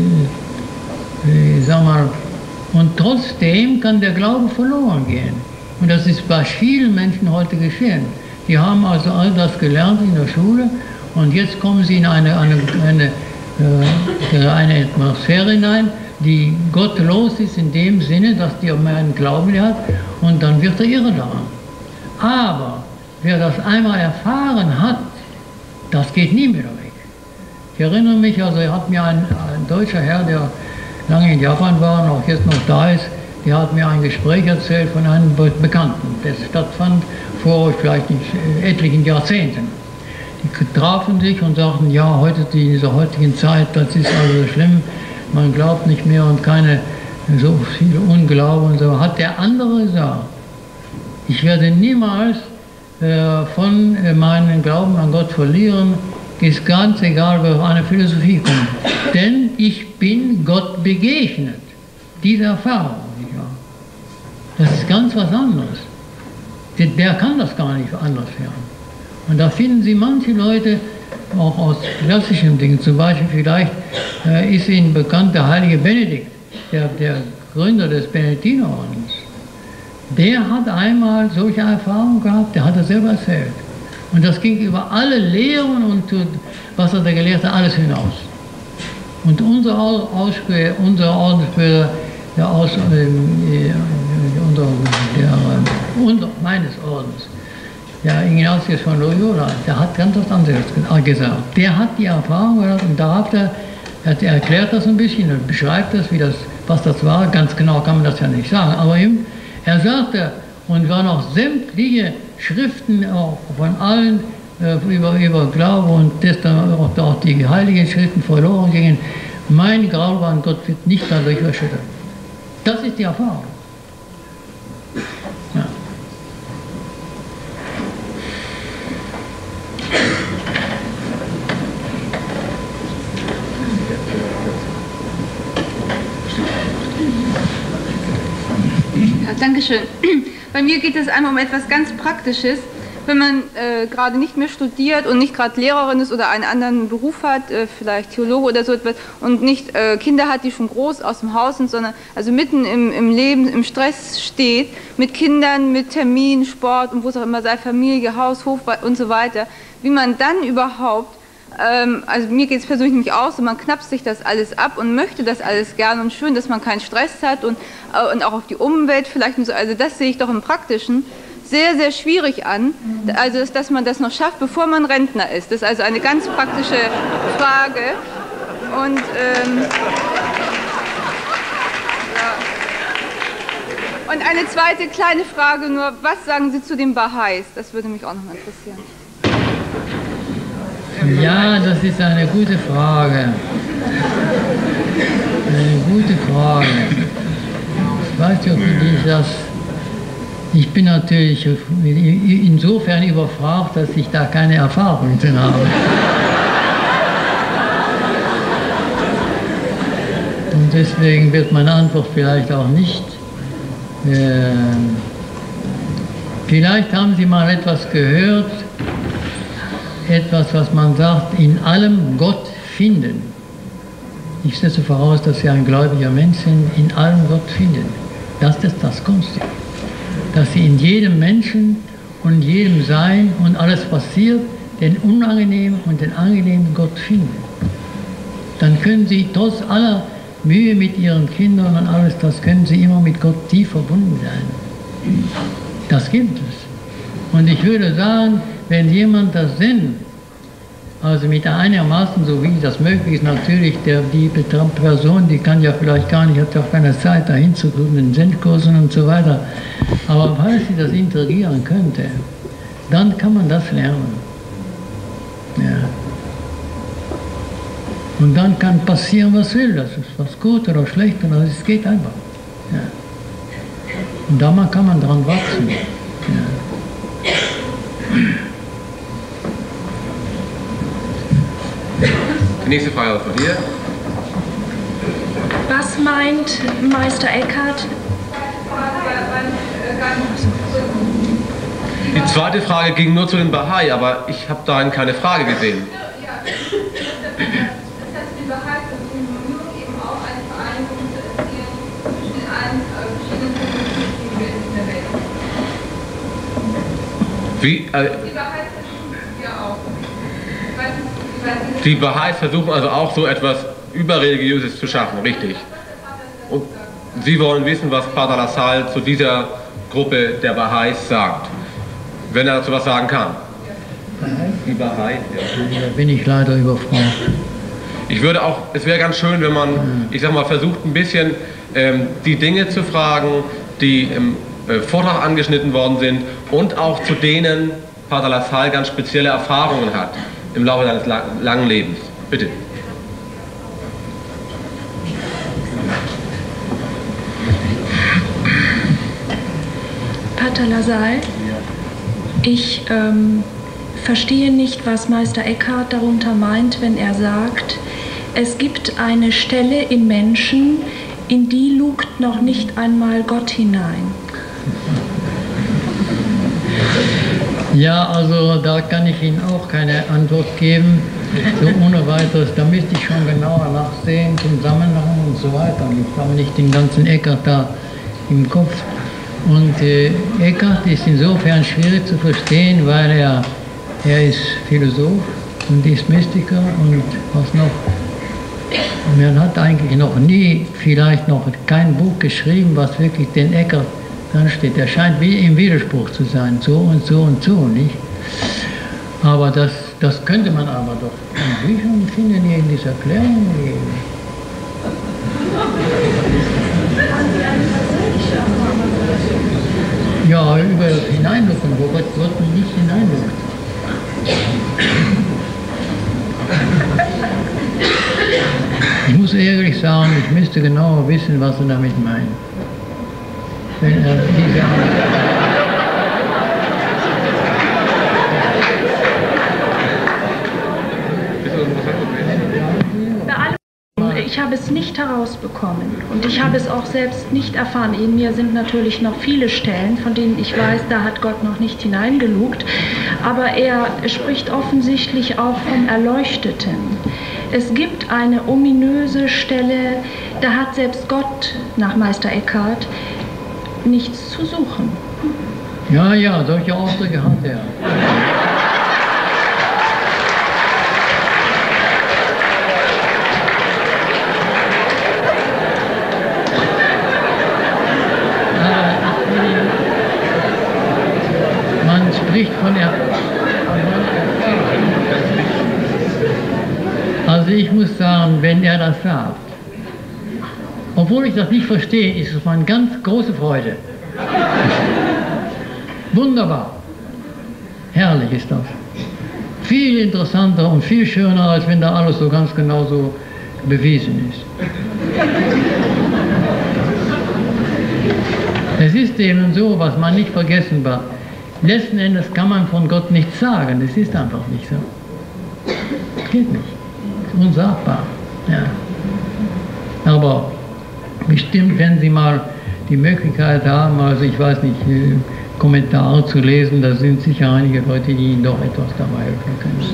äh, sag mal, und trotzdem kann der Glaube verloren gehen. Und das ist bei vielen Menschen heute geschehen. Die haben also all das gelernt in der Schule und jetzt kommen sie in eine, eine, eine, äh, eine Atmosphäre hinein, die gottlos ist in dem Sinne, dass die mehr einen Glauben hat und dann wird er irre daran. Aber wer das einmal erfahren hat, das geht nie mehr weg. Ich erinnere mich, also er hat mir ein, ein deutscher Herr, der lange in Japan war und auch jetzt noch da ist, der hat mir ein Gespräch erzählt von einem Bekannten, das stattfand vor vielleicht nicht, etlichen Jahrzehnten. Die trafen sich und sagten, ja, heute in dieser heutigen Zeit, das ist also schlimm, man glaubt nicht mehr und keine so viele Unglauben und so. Hat der andere gesagt, ich werde niemals äh, von äh, meinem Glauben an Gott verlieren, ist ganz egal, wer auf eine Philosophie kommt. Denn ich bin Gott begegnet. Diese Erfahrung. Ja. Das ist ganz was anderes. Der, der kann das gar nicht anders werden. Und da finden Sie manche Leute, auch aus klassischen Dingen, zum Beispiel vielleicht äh, ist Ihnen bekannt der heilige Benedikt, der, der Gründer des Benediktinerordens. Der hat einmal solche Erfahrungen gehabt, der hat das selber erzählt. Und das ging über alle Lehren und was er da gelehrt hat, alles hinaus. Und unser, Ausspür, unser Ordensführer, der Aus, äh, unser, der, äh, unser, meines Ordens, der Ignatius von Loyola, der hat ganz was anderes gesagt. Der hat die Erfahrung gehabt und da hat er, er erklärt das ein bisschen und beschreibt das, wie das, was das war. Ganz genau kann man das ja nicht sagen, aber ihm, er sagte, und war noch sämtliche Schriften auch von allen äh, über, über Glaube und Testament, auch, auch die heiligen Schriften verloren gingen. Mein Glaube an Gott wird nicht dadurch erschüttert. Das ist die Erfahrung. Ja. Ja, Dankeschön. Bei mir geht es einmal um etwas ganz Praktisches. Wenn man äh, gerade nicht mehr studiert und nicht gerade Lehrerin ist oder einen anderen Beruf hat, äh, vielleicht Theologe oder so etwas, und nicht äh, Kinder hat, die schon groß aus dem Haus sind, sondern also mitten im, im Leben, im Stress steht, mit Kindern, mit Termin, Sport und wo es auch immer sei, Familie, Haus, Hof und so weiter, wie man dann überhaupt, ähm, also mir geht es persönlich nicht aus, und man knapst sich das alles ab und möchte das alles gern und schön, dass man keinen Stress hat und, äh, und auch auf die Umwelt vielleicht und so, also das sehe ich doch im Praktischen sehr, sehr schwierig an, also dass man das noch schafft, bevor man Rentner ist. Das ist also eine ganz praktische Frage. Und, ähm, ja. Und eine zweite kleine Frage nur, was sagen Sie zu den Baha'is? Das würde mich auch noch mal interessieren. Ja, das ist eine gute Frage. Eine gute Frage. Ich weiß nicht, wie ich das... Ich bin natürlich insofern überfragt, dass ich da keine Erfahrung drin habe. Und deswegen wird meine Antwort vielleicht auch nicht. Äh, vielleicht haben Sie mal etwas gehört, etwas, was man sagt, in allem Gott finden. Ich setze voraus, dass Sie ein gläubiger Mensch sind, in allem Gott finden. Das ist das Kunst. Dass sie in jedem Menschen und jedem Sein und alles passiert, den unangenehmen und den angenehmen Gott finden. Dann können sie trotz aller Mühe mit ihren Kindern und alles, das können sie immer mit Gott tief verbunden sein. Das gibt es. Und ich würde sagen, wenn jemand das Sinn, also mit einigermaßen, so wie das möglich ist, natürlich der, die Person, die kann ja vielleicht gar nicht, hat ja auch keine Zeit, da hinzukommen, in Zen-Kursen und so weiter. Aber falls sie das integrieren könnte, dann kann man das lernen. Ja. Und dann kann passieren, was will. Das ist was gut oder schlecht, oder es geht einfach. Ja. Und da kann man dran wachsen. Ja. Die nächste Frage von dir. Was meint Meister Eckhart? Die zweite Frage ging nur zu den Bahai, aber ich habe darin keine Frage gesehen. Wie, äh, die Baha'is versuchen also auch so etwas Überreligiöses zu schaffen, richtig? Und Sie wollen wissen, was Pater Lassalle zu dieser Gruppe der Baha'is sagt, wenn er dazu was sagen kann. Die Baha'is, ja. Da bin ich leider überfragt. Ich würde auch, es wäre ganz schön, wenn man, ich sag mal, versucht ein bisschen ähm, die Dinge zu fragen, die im äh, Vortrag angeschnitten worden sind und auch zu denen Pater Lassalle ganz spezielle Erfahrungen hat im Laufe seines lang, langen Lebens. Bitte. Pater Lassalle, ich ähm, verstehe nicht, was Meister Eckhart darunter meint, wenn er sagt, es gibt eine Stelle im Menschen, in die lugt noch nicht einmal Gott hinein. Ja, also da kann ich Ihnen auch keine Antwort geben, so ohne weiteres. Da müsste ich schon genauer nachsehen, Zusammenhang und so weiter. Und ich habe nicht den ganzen Eckhart da im Kopf. Und äh, Eckhart ist insofern schwierig zu verstehen, weil er, er ist Philosoph und ist Mystiker und was noch. Man hat eigentlich noch nie, vielleicht noch kein Buch geschrieben, was wirklich den Eckhart dran steht. Er scheint wie im Widerspruch zu sein, so und so und so, nicht? Aber das, das könnte man aber doch in Büchern finden, die in dieser Erklärung geben. Ja, über das Hineinlucken, wo Gott, Gott nicht hineinluckt. Ich muss ehrlich sagen, ich müsste genauer wissen, was er damit meint. Wenn er diese Ich habe es nicht herausbekommen und ich habe es auch selbst nicht erfahren. In mir sind natürlich noch viele Stellen, von denen ich weiß, da hat Gott noch nicht hineingelugt. Aber er spricht offensichtlich auch vom Erleuchteten. Es gibt eine ominöse Stelle, da hat selbst Gott, nach Meister Eckhart, nichts zu suchen. Ja, ja, solche Ausdrücke hat er. Man spricht von der... Also ich muss sagen, wenn er das sagt, obwohl ich das nicht verstehe, ist es eine ganz große Freude. Wunderbar. Herrlich ist das. Viel interessanter und viel schöner, als wenn da alles so ganz genau so bewiesen ist. Es ist eben so, was man nicht vergessen darf. Letzten Endes kann man von Gott nichts sagen. Es ist einfach nicht so. Geht nicht. Es ist unsagbar. Ja. Aber bestimmt, wenn Sie mal die Möglichkeit haben, also ich weiß nicht, Kommentare zu lesen, da sind sicher einige Leute, die Ihnen doch etwas dabei helfen können.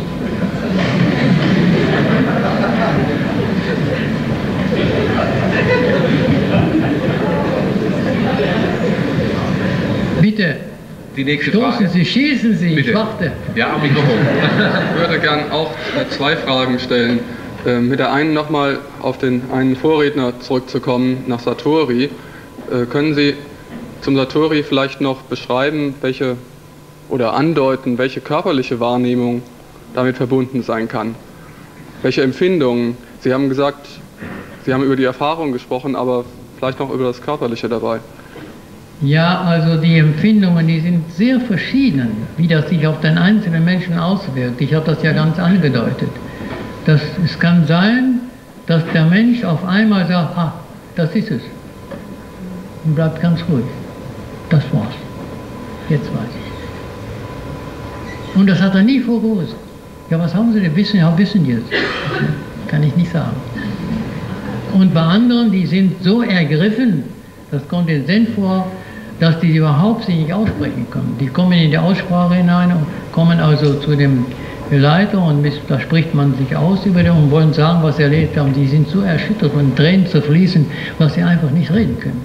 Bitte. Die nächste Stoßen Frage. Sie, schießen Sie, Bitte. ich warte. Ja, am Mikrofon. Ich würde gern auch zwei Fragen stellen. Mit der einen nochmal auf den einen Vorredner zurückzukommen, nach Satori. Können Sie zum Satori vielleicht noch beschreiben, welche oder andeuten, welche körperliche Wahrnehmung damit verbunden sein kann? Welche Empfindungen? Sie haben gesagt, Sie haben über die Erfahrung gesprochen, aber vielleicht noch über das Körperliche dabei. Ja, also die Empfindungen, die sind sehr verschieden, wie das sich auf den einzelnen Menschen auswirkt. Ich habe das ja ganz angedeutet. Das, es kann sein, dass der Mensch auf einmal sagt, ah, das ist es. Und bleibt ganz ruhig. Das war's. Jetzt weiß ich. Und das hat er nie vorgewusst. Ja, was haben Sie denn? Wissen, ja, wissen jetzt. Kann ich nicht sagen. Und bei anderen, die sind so ergriffen, das kommt in Zen vor, dass die überhaupt sich nicht aussprechen können. Die kommen in die Aussprache hinein und kommen also zu dem Leiter und da spricht man sich aus über den und wollen sagen, was sie erlebt haben. Die sind so erschüttert und Tränen zu fließen, dass sie einfach nicht reden können.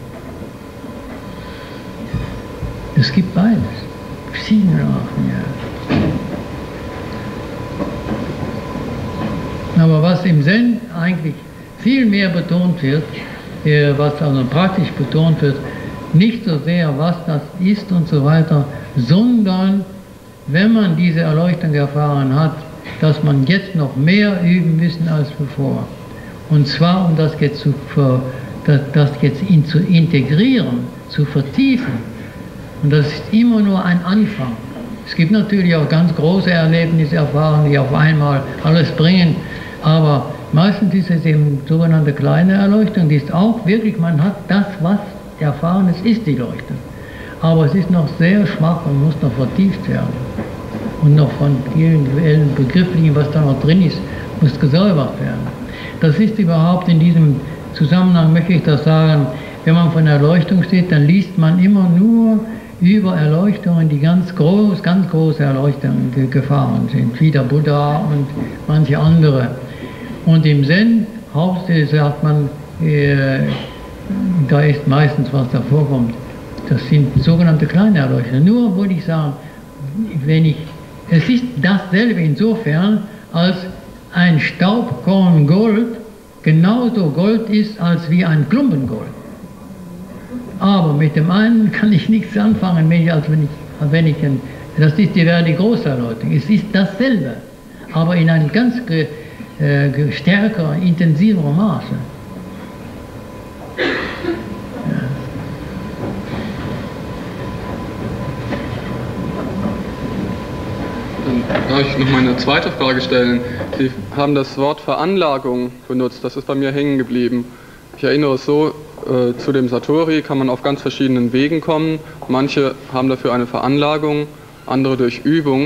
Es gibt beides. Verschiedene Arten, ja. Aber was im Zen eigentlich viel mehr betont wird, was also praktisch betont wird, nicht so sehr, was das ist und so weiter, sondern wenn man diese Erleuchtung erfahren hat, dass man jetzt noch mehr üben müssen als bevor. Und zwar, um das jetzt, zu, das, das jetzt in, zu integrieren, zu vertiefen. Und das ist immer nur ein Anfang. Es gibt natürlich auch ganz große Erlebnisse, Erfahrungen, die auf einmal alles bringen, aber meistens ist es eben sogenannte kleine Erleuchtung, die ist auch wirklich, man hat das, was erfahren ist, ist die Leuchte. Aber es ist noch sehr schwach und muss noch vertieft werden. Und noch von vielen Begrifflichen, was da noch drin ist, muss gesäubert werden. Das ist überhaupt in diesem Zusammenhang, möchte ich das sagen, wenn man von Erleuchtung steht, dann liest man immer nur über Erleuchtungen, die ganz groß, ganz große Erleuchtungen gefahren sind, wie der Buddha und manche andere. Und im Zen, hauptsächlich sagt man, äh, da ist meistens, was da vorkommt, das sind sogenannte kleine Erleuchtungen. Nur würde ich sagen, wenn ich, es ist dasselbe insofern, als ein Staubkorn Gold genauso Gold ist, als wie ein Klumpen Gold. Aber mit dem einen kann ich nichts anfangen, als wenn ich, wenn ich ein, das ist die, die große Erleuchtung. Es ist dasselbe, aber in einem ganz äh, stärker, intensiver Maße. Dann darf ich noch mal eine zweite Frage stellen. Sie haben das Wort Veranlagung benutzt, das ist bei mir hängen geblieben. Ich erinnere es so, äh, zu dem Satori kann man auf ganz verschiedenen Wegen kommen. Manche haben dafür eine Veranlagung, andere durch Übung.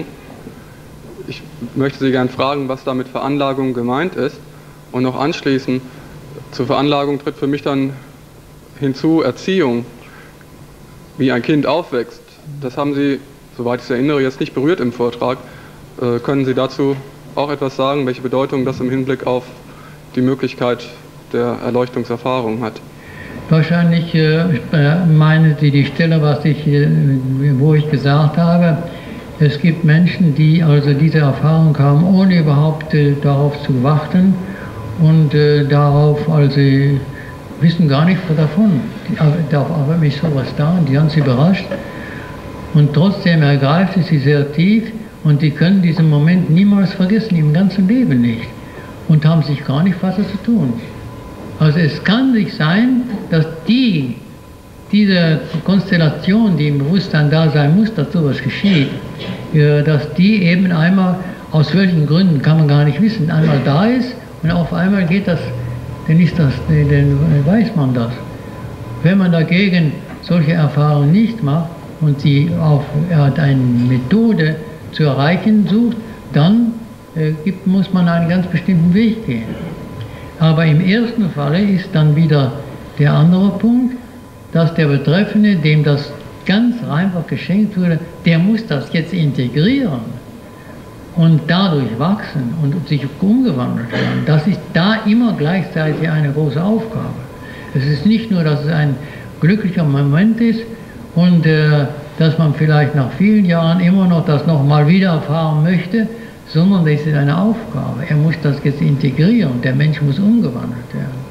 Ich möchte Sie gerne fragen, was da mit Veranlagung gemeint ist. Und noch anschließend, zur Veranlagung tritt für mich dann hinzu Erziehung, wie ein Kind aufwächst. Das haben Sie, soweit ich es erinnere, jetzt nicht berührt im Vortrag. Äh, können Sie dazu auch etwas sagen, welche Bedeutung das im Hinblick auf die Möglichkeit der Erleuchtungserfahrung hat? Wahrscheinlich äh, meinen Sie die Stelle, was ich, äh, wo ich gesagt habe, es gibt Menschen, die also diese Erfahrung haben, ohne überhaupt äh, darauf zu warten und äh, darauf, also wissen gar nichts davon. Die, da war mich sowas da und die haben sie überrascht. Und trotzdem ergreift es sie sehr tief und die können diesen Moment niemals vergessen, im ganzen Leben nicht. Und haben sich gar nicht was zu tun. Also es kann nicht sein, dass die, diese Konstellation, die im Bewusstsein da sein muss, dass sowas geschieht, dass die eben einmal, aus welchen Gründen kann man gar nicht wissen, einmal da ist und auf einmal geht das, dann ist das, dann weiß man das. Wenn man dagegen solche Erfahrungen nicht macht und sie auf eine Methode zu erreichen sucht, dann äh, gibt, muss man einen ganz bestimmten Weg gehen. Aber im ersten Falle ist dann wieder der andere Punkt, dass der Betreffende, dem das ganz einfach geschenkt wurde, der muss das jetzt integrieren und dadurch wachsen und sich umgewandelt werden. Das ist da immer gleichzeitig eine große Aufgabe. Es ist nicht nur, dass es ein glücklicher Moment ist und äh, dass man vielleicht nach vielen Jahren immer noch das nochmal wieder erfahren möchte, sondern das ist eine Aufgabe. Er muss das jetzt integrieren, der Mensch muss umgewandelt werden.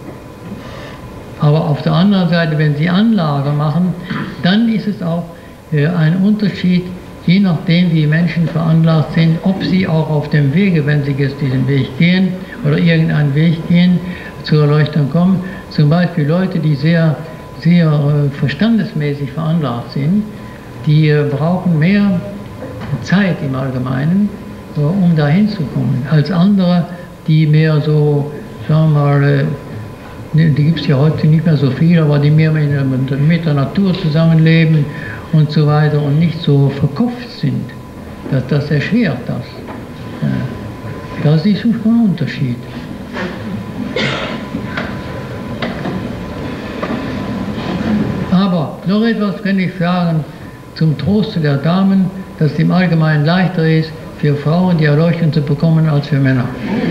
Aber auf der anderen Seite, wenn Sie Anlage machen, dann ist es auch äh, ein Unterschied, je nachdem wie Menschen veranlagt sind, ob sie auch auf dem Wege, wenn sie jetzt diesen Weg gehen oder irgendeinen Weg gehen, zur Erleuchtung kommen. Zum Beispiel Leute, die sehr, sehr äh, verstandesmäßig veranlagt sind, die äh, brauchen mehr Zeit im Allgemeinen, äh, um dahin zu kommen, als andere, die mehr so sagen wir mal, äh, die gibt es ja heute nicht mehr so viel, aber die mehr mit, mit der Natur zusammenleben und so weiter und nicht so verkopft sind. Das, das erschwert das. Das ist schon ein Unterschied. Aber noch etwas kann ich sagen zum Trost der Damen, dass es im Allgemeinen leichter ist, für Frauen die Erleuchtung zu bekommen als für Männer.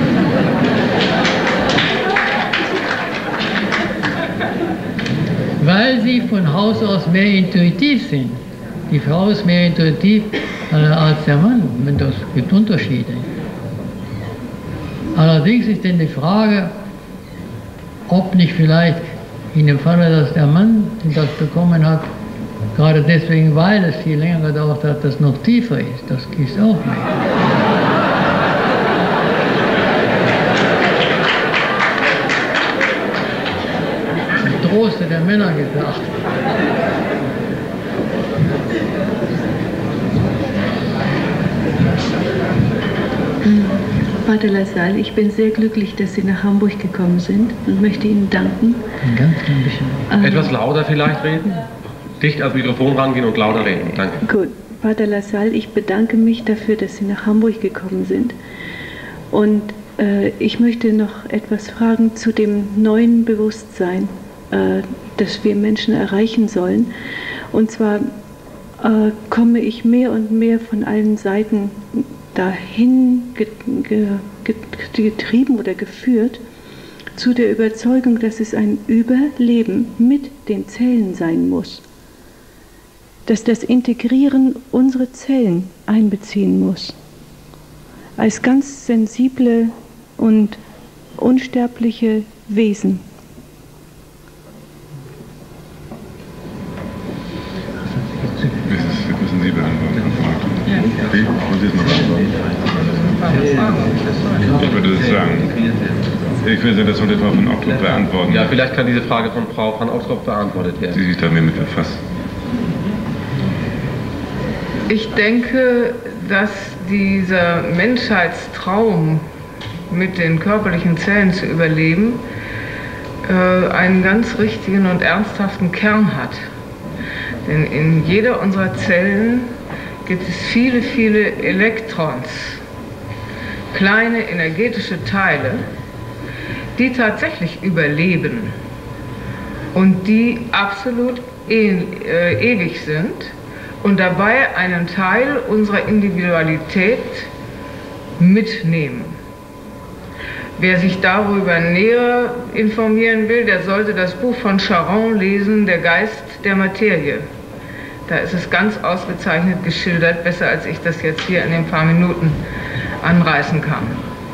Weil sie von Haus aus mehr intuitiv sind. Die Frau ist mehr intuitiv äh, als der Mann, wenn das gibt Unterschiede. Allerdings ist dann die Frage, ob nicht vielleicht in dem Falle, dass der Mann das bekommen hat, gerade deswegen, weil es viel länger gedauert hat, das noch tiefer ist. Das ist auch mehr. Troste der Männer gesagt. Pater Lassalle, ich bin sehr glücklich, dass Sie nach Hamburg gekommen sind und möchte Ihnen danken. Ein ganz klein bisschen. Ähm, Etwas lauter vielleicht reden? Dicht ans Mikrofon rangehen und lauter reden. Danke. Gut. Pater Lassalle, ich bedanke mich dafür, dass Sie nach Hamburg gekommen sind. Und äh, ich möchte noch etwas fragen zu dem neuen Bewusstsein, äh, das wir Menschen erreichen sollen. Und zwar äh, komme ich mehr und mehr von allen Seiten dahin getrieben oder geführt zu der Überzeugung, dass es ein Überleben mit den Zellen sein muss. Dass das Integrieren unsere Zellen einbeziehen muss. Als ganz sensible und unsterbliche Wesen. Das müssen Sie beantworten. Sie? Und Sie es noch beantworten? Ich würde das sagen. Ich finde, das sollte Frau von Ochtrup beantworten. Ja, vielleicht kann diese Frage von Frau von Ochtrup beantwortet werden. Sie sich da mehr mit befasst. Ich denke, dass dieser Menschheitstraum, mit den körperlichen Zellen zu überleben, äh, einen ganz richtigen und ernsthaften Kern hat. Denn in jeder unserer Zellen gibt es viele, viele Elektrons, kleine energetische Teile, die tatsächlich überleben und die absolut e äh, ewig sind und dabei einen Teil unserer Individualität mitnehmen. Wer sich darüber näher informieren will, der sollte das Buch von Charon lesen, Der Geist der Materie. Da ist es ganz ausgezeichnet geschildert, besser als ich das jetzt hier in den paar Minuten anreißen kann.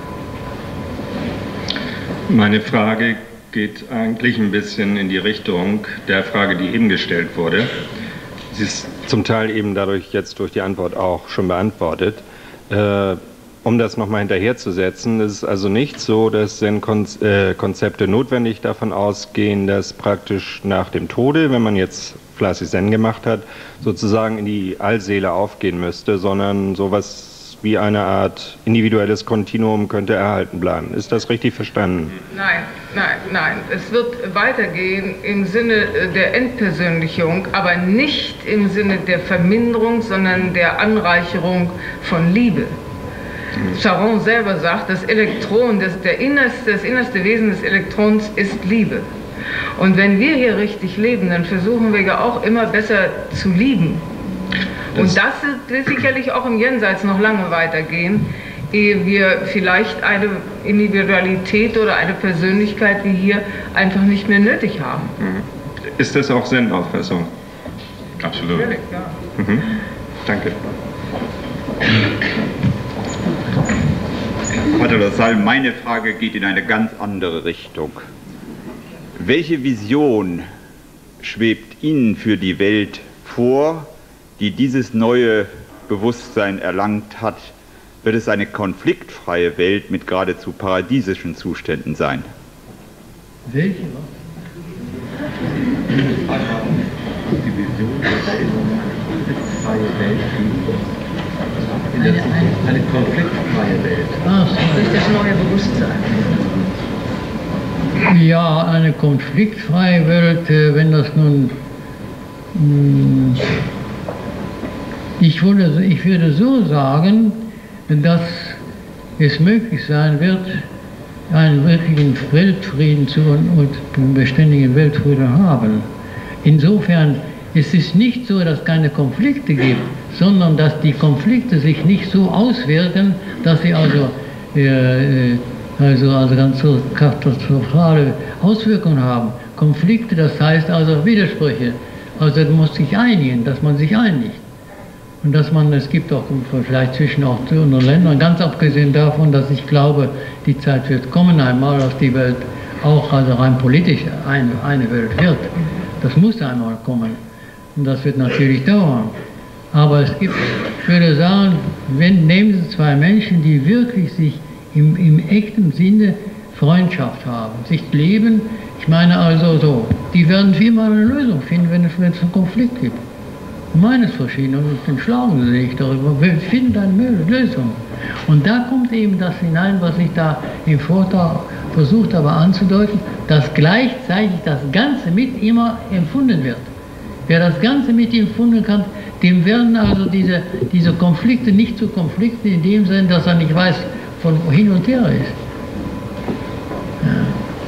Meine Frage geht eigentlich ein bisschen in die Richtung der Frage, die eben gestellt wurde. Sie ist zum Teil eben dadurch jetzt durch die Antwort auch schon beantwortet. Äh, um das nochmal hinterherzusetzen, ist es also nicht so, dass Zen-Konzepte notwendig davon ausgehen, dass praktisch nach dem Tode, wenn man jetzt fleißig Zen gemacht hat, sozusagen in die Allseele aufgehen müsste, sondern sowas wie eine Art individuelles Kontinuum könnte erhalten bleiben. Ist das richtig verstanden? Nein, nein, nein. Es wird weitergehen im Sinne der Entpersönlichung, aber nicht im Sinne der Verminderung, sondern der Anreicherung von Liebe. Charon selber sagt, das Elektron, das, der innerste, das innerste Wesen des Elektrons ist Liebe. Und wenn wir hier richtig leben, dann versuchen wir ja auch immer besser zu lieben. Und das wird sicherlich auch im Jenseits noch lange weitergehen, ehe wir vielleicht eine Individualität oder eine Persönlichkeit wie hier einfach nicht mehr nötig haben. Ist das auch Zen-Auffassung? Absolut. Natürlich, ja. Mhm. Danke. Pater Lassalle, meine Frage geht in eine ganz andere Richtung. Welche Vision schwebt Ihnen für die Welt vor, die dieses neue Bewusstsein erlangt hat? Wird es eine konfliktfreie Welt mit geradezu paradiesischen Zuständen sein? Welche? Die Vision der konfliktfreie Welt. Eine, eine, eine konfliktfreie Welt. Ach so. Durch das neue Bewusstsein. Ja, eine konfliktfreie Welt, wenn das nun... Ich würde, ich würde so sagen, dass es möglich sein wird, einen wirklichen Weltfrieden zu und einen beständigen Weltfrieden haben. Insofern ist es nicht so, dass es keine Konflikte gibt, sondern dass die Konflikte sich nicht so auswirken, dass sie also, äh, also, also ganz so katastrophale Auswirkungen haben. Konflikte, das heißt also Widersprüche. Also man muss sich einigen, dass man sich einigt. Und dass man, es gibt auch vielleicht zwischen auch unseren Ländern, ganz abgesehen davon, dass ich glaube, die Zeit wird kommen einmal, dass die Welt auch also rein politisch eine, eine Welt wird. Das muss einmal kommen. Und das wird natürlich dauern. Aber es gibt, ich würde sagen, wenn, nehmen Sie zwei Menschen, die wirklich sich im, im echten Sinne Freundschaft haben, sich leben, ich meine also so, die werden immer eine Lösung finden, wenn es, wenn es einen Konflikt gibt. Meines verschieden und dann schlagen sie sich darüber, wir finden eine Lösung. Und da kommt eben das hinein, was ich da im Vortrag versucht habe anzudeuten, dass gleichzeitig das Ganze mit immer empfunden wird. Wer das Ganze mit empfunden kann, dem werden also diese, diese Konflikte nicht zu Konflikten in dem Sinn, dass er nicht weiß, von hin und her ist. Ja.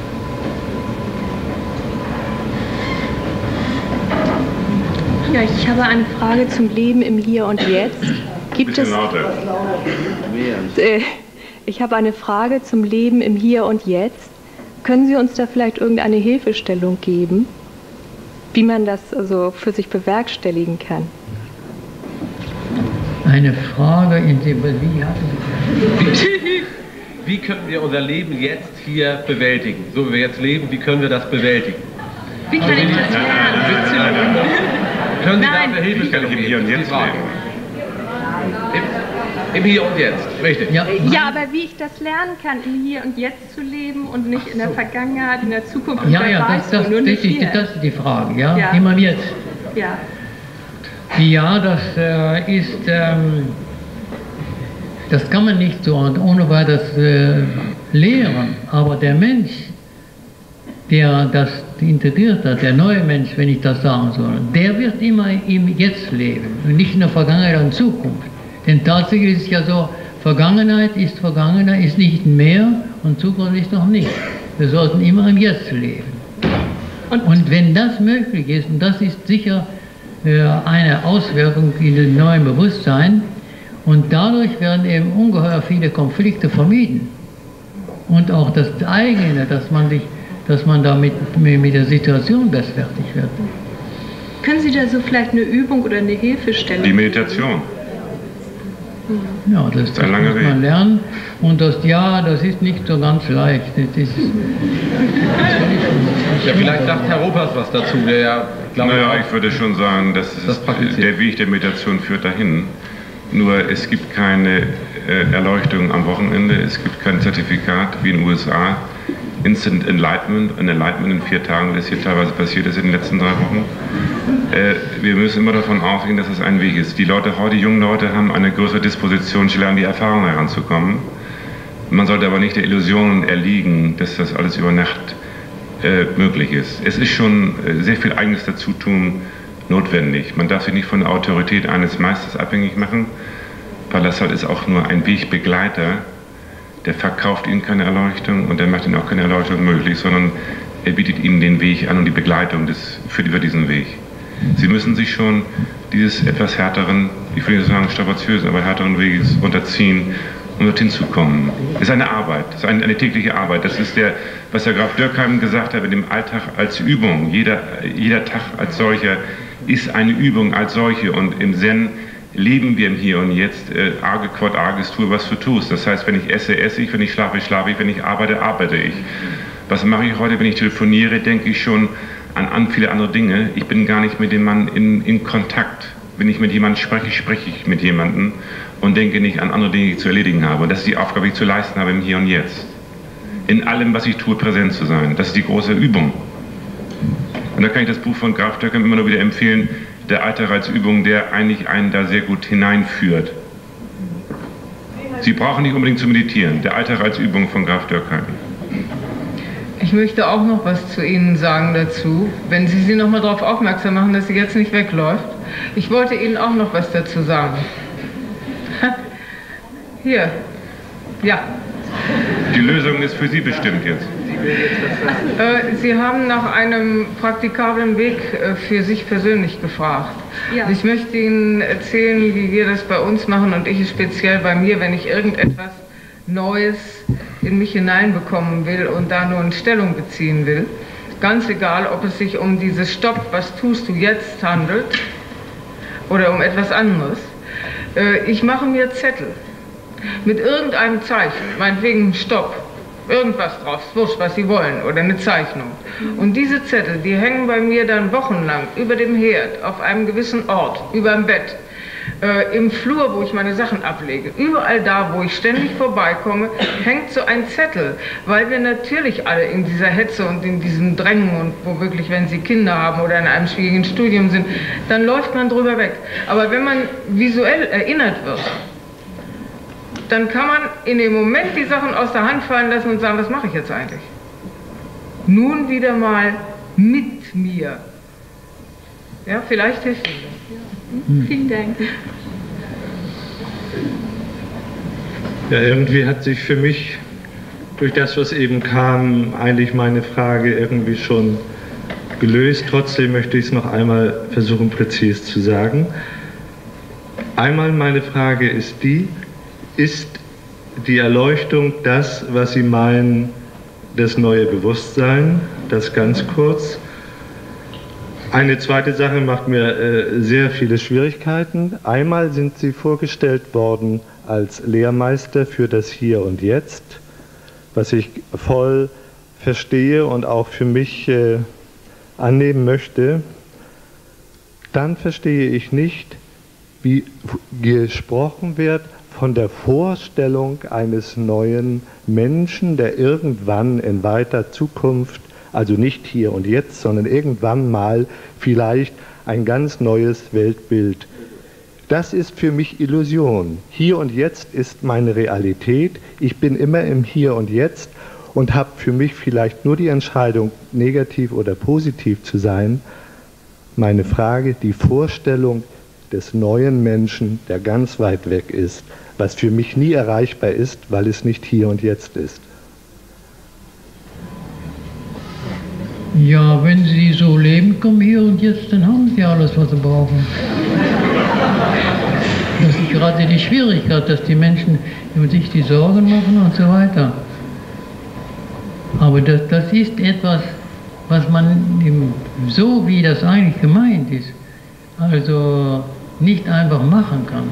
Ja, ich habe eine Frage zum Leben im Hier und Jetzt. Gibt es, äh, ich habe eine Frage zum Leben im Hier und Jetzt. Können Sie uns da vielleicht irgendeine Hilfestellung geben, wie man das also für sich bewerkstelligen kann? Eine Frage, in dem, wie hatten Sie Wie können wir unser Leben jetzt hier bewältigen? So wie wir jetzt leben, wie können wir das bewältigen? Wie kann ich das lernen? Können Sie Nein. dafür Hilfestellung geben? Hier und jetzt Im, Im Hier und Jetzt, richtig. Ja. ja, aber wie ich das lernen kann, im Hier und Jetzt zu leben und nicht in der Vergangenheit, in der Zukunft. Ja, ja, das, das, das, ist, das ist die Frage, ja, ja. Immer jetzt. Ja, ja das äh, ist, ähm, das kann man nicht so ohne weiteres äh, lehren, aber der Mensch, der das integriert hat, der neue Mensch, wenn ich das sagen soll, der wird immer im Jetzt leben und nicht in der Vergangenheit und Zukunft. Denn tatsächlich ist es ja so, Vergangenheit ist Vergangenheit, ist nicht mehr und Zukunft ist noch nicht. Wir sollten immer im Jetzt leben. Und, und wenn das möglich ist, und das ist sicher äh, eine Auswirkung in dem neuen Bewusstsein, und dadurch werden eben ungeheuer viele Konflikte vermieden. Und auch das eigene, dass man sich dass man da mit, mit der Situation bestfertig wird. Können Sie da so vielleicht eine Übung oder eine Hilfestellung? Die Meditation. Ja, das, das, das muss man lernen. Und das, ja, das ist nicht so ganz leicht. Das ist, ja, vielleicht sagt Herr Ropers was dazu, der ja, glaube naja, ich würde schon sagen, dass das der Weg der Meditation führt dahin. Nur es gibt keine äh, Erleuchtung am Wochenende, es gibt kein Zertifikat wie in den U S A. Instant Enlightenment, ein Enlightenment in vier Tagen, wie das hier teilweise passiert ist in den letzten drei Wochen. Äh, wir müssen immer davon ausgehen, dass es ein Weg ist. Die Leute heute, die jungen Leute, haben eine größere Disposition, schneller an die Erfahrung heranzukommen. Man sollte aber nicht der Illusion erliegen, dass das alles über Nacht äh, möglich ist. Es ist schon äh, sehr viel eigenes Dazutun notwendig. Man darf sich nicht von der Autorität eines Meisters abhängig machen. Palasat ist auch nur ein Wegbegleiter. Der verkauft ihnen keine Erleuchtung und der macht ihnen auch keine Erleuchtung möglich, sondern er bietet ihnen den Weg an und die Begleitung des, für diesen Weg. Sie müssen sich schon dieses etwas härteren, ich will nicht sagen strapaziösen, aber härteren Weges unterziehen, um dorthin zu kommen. Es ist eine Arbeit, es ist eine, eine tägliche Arbeit. Das ist der, was Herr Graf Dürkheim gesagt hat, mit dem Alltag als Übung. Jeder, jeder Tag als solcher ist eine Übung als solche und im Zen leben wir im Hier und Jetzt, äh, arge quod arges, tue, was du tust. Das heißt, wenn ich esse, esse ich, wenn ich schlafe, schlafe ich, wenn ich arbeite, arbeite ich. Was mache ich heute, wenn ich telefoniere, denke ich schon an, an viele andere Dinge. Ich bin gar nicht mit dem Mann in, in Kontakt. Wenn ich mit jemandem spreche, spreche ich mit jemandem und denke nicht an andere Dinge, die ich zu erledigen habe. Und das ist die Aufgabe, die ich zu leisten habe im Hier und Jetzt. In allem, was ich tue, präsent zu sein. Das ist die große Übung. Und da kann ich das Buch von Graf Dürkheim immer nur wieder empfehlen, der Alltag als Übung, der eigentlich einen da sehr gut hineinführt. Sie brauchen nicht unbedingt zu meditieren. Der Alltag als Übung von Graf Dürkheim. Ich möchte auch noch was zu Ihnen sagen dazu, wenn Sie sie noch mal darauf aufmerksam machen, dass sie jetzt nicht wegläuft. Ich wollte Ihnen auch noch was dazu sagen. Hier. Ja. Die Lösung ist für Sie bestimmt jetzt. Sie haben nach einem praktikablen Weg für sich persönlich gefragt. Ja. Ich möchte Ihnen erzählen, wie wir das bei uns machen und ich speziell bei mir, wenn ich irgendetwas Neues in mich hineinbekommen will und da nur eine Stellung beziehen will. Ganz egal, ob es sich um dieses Stopp, was tust du jetzt handelt oder um etwas anderes. Ich mache mir Zettel mit irgendeinem Zeichen, meinetwegen Stopp, irgendwas drauf, wurscht, was Sie wollen, oder eine Zeichnung. Und diese Zettel, die hängen bei mir dann wochenlang über dem Herd, auf einem gewissen Ort, über dem Bett, äh, im Flur, wo ich meine Sachen ablege. Überall da, wo ich ständig vorbeikomme, hängt so ein Zettel, weil wir natürlich alle in dieser Hetze und in diesem Drängen und wo wirklich, wenn Sie Kinder haben oder in einem schwierigen Studium sind, dann läuft man drüber weg. Aber wenn man visuell erinnert wird, dann kann man in dem Moment die Sachen aus der Hand fallen lassen und sagen, was mache ich jetzt eigentlich? Nun wieder mal mit mir. Ja, vielleicht hilft Ihnen das. Ja. Vielen Dank. Ja, irgendwie hat sich für mich durch das, was eben kam, eigentlich meine Frage irgendwie schon gelöst. Trotzdem möchte ich es noch einmal versuchen, präzise zu sagen. Einmal meine Frage ist die, ist die Erleuchtung das, was Sie meinen, das neue Bewusstsein? Das ganz kurz. Eine zweite Sache macht mir äh, sehr viele Schwierigkeiten. Einmal sind Sie vorgestellt worden als Lehrmeister für das Hier und Jetzt, was ich voll verstehe und auch für mich äh, annehmen möchte. Dann verstehe ich nicht, wie gesprochen wird von der Vorstellung eines neuen Menschen, der irgendwann in weiter Zukunft, also nicht hier und jetzt, sondern irgendwann mal vielleicht ein ganz neues Weltbild. Das ist für mich Illusion. Hier und jetzt ist meine Realität. Ich bin immer im Hier und Jetzt und habe für mich vielleicht nur die Entscheidung, negativ oder positiv zu sein. Meine Frage, die Vorstellung des neuen Menschen, der ganz weit weg ist, was für mich nie erreichbar ist, weil es nicht hier und jetzt ist. Ja, wenn Sie so leben, kommen hier und jetzt, dann haben Sie alles, was Sie brauchen. Das ist gerade die Schwierigkeit, dass die Menschen über sich die Sorgen machen und so weiter. Aber das, das ist etwas, was man so, wie das eigentlich gemeint ist, also nicht einfach machen kann.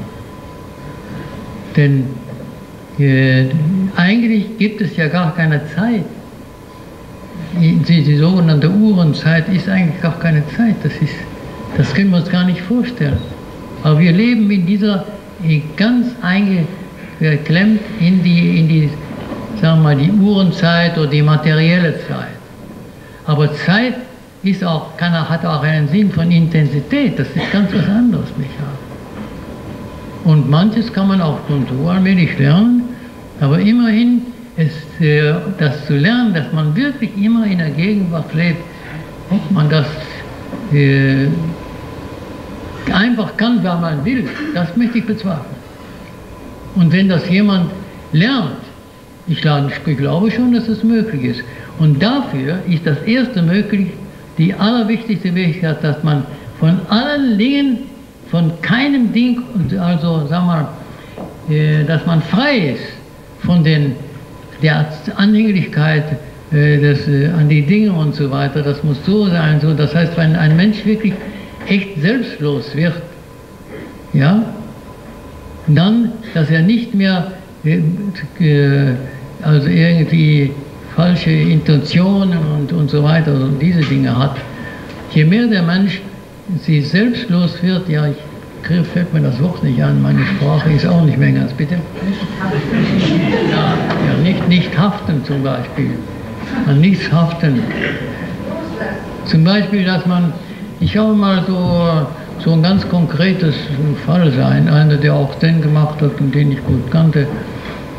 Denn äh, eigentlich gibt es ja gar keine Zeit. Die, die sogenannte Uhrenzeit ist eigentlich gar keine Zeit. Das, ist, das können wir uns gar nicht vorstellen. Aber wir leben in dieser ganz eingeklemmt in die, in die, sagen wir mal, die Uhrenzeit oder die materielle Zeit. Aber Zeit ist auch, kann, hat auch einen Sinn von Intensität. Das ist ganz was anderes, nicht wahr? Und manches kann man auch so allmählich lernen, aber immerhin ist äh, das zu lernen, dass man wirklich immer in der Gegenwart lebt, ob man das äh, einfach kann, wenn man will, das möchte ich bezweifeln. Und wenn das jemand lernt, ich, ich glaube schon, dass es möglich ist. Und dafür ist das erste möglich, die allerwichtigste Möglichkeit, dass man von allen Dingen, von keinem Ding, also sagen wir mal, äh, dass man frei ist von den, der Anhänglichkeit äh, des, äh, an die Dinge und so weiter. Das muss so sein. So. Das heißt, wenn ein Mensch wirklich echt selbstlos wird, ja, dann, dass er nicht mehr äh, äh, also irgendwie falsche Intentionen und, und so weiter und diese Dinge hat. Je mehr der Mensch sie selbstlos wird, ja, ich fällt mir das Wort nicht an, meine Sprache ist auch nicht mehr ganz, bitte? Ja, ja nicht, nicht haften zum Beispiel, an nichts haften. Zum Beispiel, dass man, ich habe mal so, so ein ganz konkretes Fall sein, einer, der auch Zen gemacht hat und den ich gut kannte.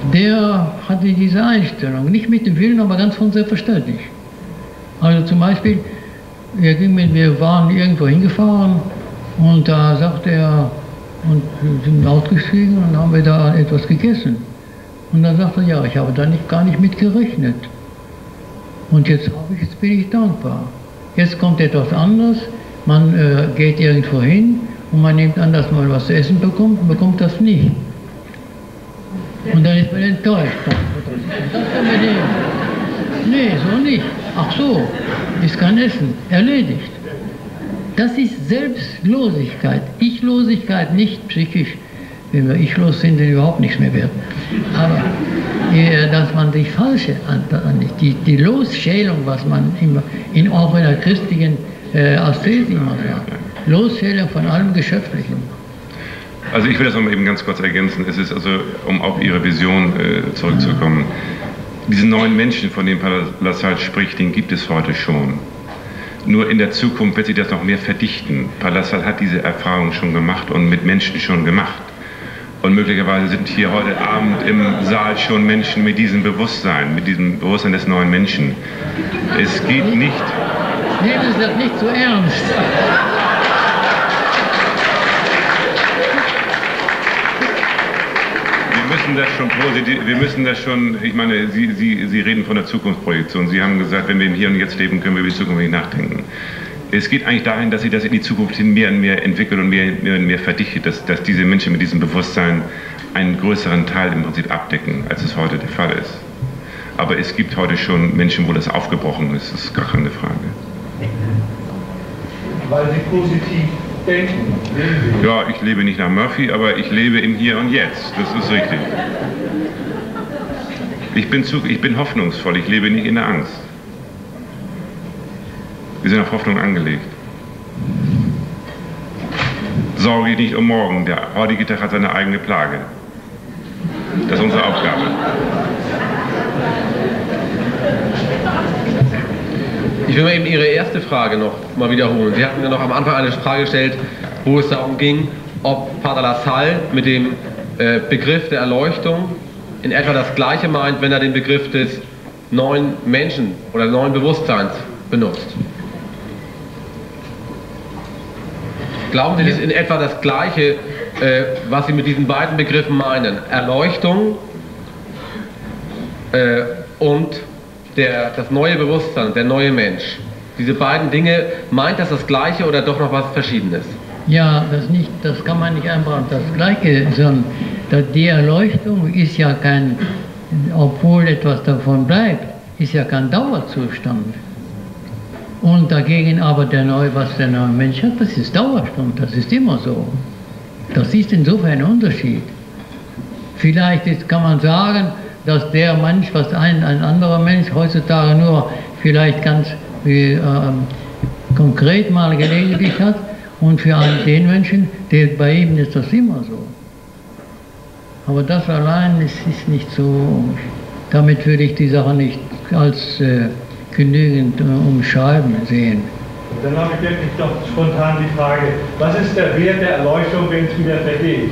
der hatte diese Einstellung, nicht mit dem Willen, aber ganz von selbstverständlich. Also zum Beispiel, wir, ging mit, wir waren irgendwo hingefahren und da sagte er, und wir sind ausgestiegen und haben wir da etwas gegessen. Und dann sagte er, ja, ich habe da nicht, gar nicht mit gerechnet. Und jetzt, habe ich, jetzt bin ich dankbar. Jetzt kommt etwas anderes, man äh, geht irgendwo hin und man nimmt an, dass man was zu essen bekommt und bekommt das nicht. Und dann ist man enttäuscht. Das kann man nehmen. Nee, so nicht. Ach so, ist kein Essen. Erledigt. Das ist Selbstlosigkeit. Ichlosigkeit, nicht psychisch. Wenn wir ichlos sind, sind wir überhaupt nichts mehr wert. Aber äh, dass man die falsche, die, die Losschälung, was man immer, in, auch in der christlichen äh, Askese immer sagt, Losschälung von allem Geschöpflichen. Also ich will das noch mal eben ganz kurz ergänzen. Es ist also, um auf Ihre Vision äh, zurückzukommen, diese neuen Menschen, von denen Pater Lassalle spricht, den gibt es heute schon. Nur in der Zukunft wird sich das noch mehr verdichten. Pater Lassalle hat diese Erfahrung schon gemacht und mit Menschen schon gemacht. Und möglicherweise sind hier heute Abend im Saal schon Menschen mit diesem Bewusstsein, mit diesem Bewusstsein des neuen Menschen. Es geht nicht... Nehmen Sie das nicht so ernst. Wir müssen das schon positiv, wir müssen das schon, ich meine, Sie, Sie, Sie reden von der Zukunftsprojektion. Sie haben gesagt, wenn wir im Hier und Jetzt leben, können wir über die Zukunft nicht nachdenken. Es geht eigentlich dahin, dass sich das in die Zukunft hin mehr und mehr entwickelt und mehr, mehr und mehr verdichtet, dass, dass diese Menschen mit diesem Bewusstsein einen größeren Teil im Prinzip abdecken, als es heute der Fall ist. Aber es gibt heute schon Menschen, wo das aufgebrochen ist, das ist gar keine Frage. Weil Sie positiv denken. Ja, ich lebe nicht nach Murphy, aber ich lebe im Hier und Jetzt, das ist richtig. Ich bin, zu, ich bin hoffnungsvoll, ich lebe nicht in der Angst. Wir sind auf Hoffnung angelegt. Sorge nicht um morgen, der heutige Tag hat seine eigene Plage. Das ist unsere Aufgabe. Ich will mal eben Ihre erste Frage noch mal wiederholen. Sie hatten ja noch am Anfang eine Frage gestellt, wo es darum ging, ob Pater Lassalle mit dem äh, Begriff der Erleuchtung in etwa das Gleiche meint, wenn er den Begriff des neuen Menschen oder neuen Bewusstseins benutzt. Glauben Sie, das ist in etwa das Gleiche, äh, was Sie mit diesen beiden Begriffen meinen? Erleuchtung äh, und der, das neue Bewusstsein, der neue Mensch. Diese beiden Dinge, meint das das Gleiche oder doch noch was Verschiedenes? Ja, das, nicht, das kann man nicht einfach das Gleiche, sondern die Erleuchtung ist ja kein, obwohl etwas davon bleibt, ist ja kein Dauerzustand. Und dagegen aber der neue, was der neue Mensch hat, das ist Dauerstand, das ist immer so. Das ist insofern ein Unterschied. Vielleicht ist, kann man sagen, dass der Mensch, was ein, ein anderer Mensch heutzutage nur vielleicht ganz äh, konkret mal gelegentlich hat, und für einen, den Menschen, der, bei ihm ist das immer so. Aber das allein ist, ist nicht so, damit würde ich die Sache nicht als äh, genügend äh, umschreiben sehen. Dann habe ich wirklich doch spontan die Frage, was ist der Wert der Erleuchtung, wenn es wieder vergeht?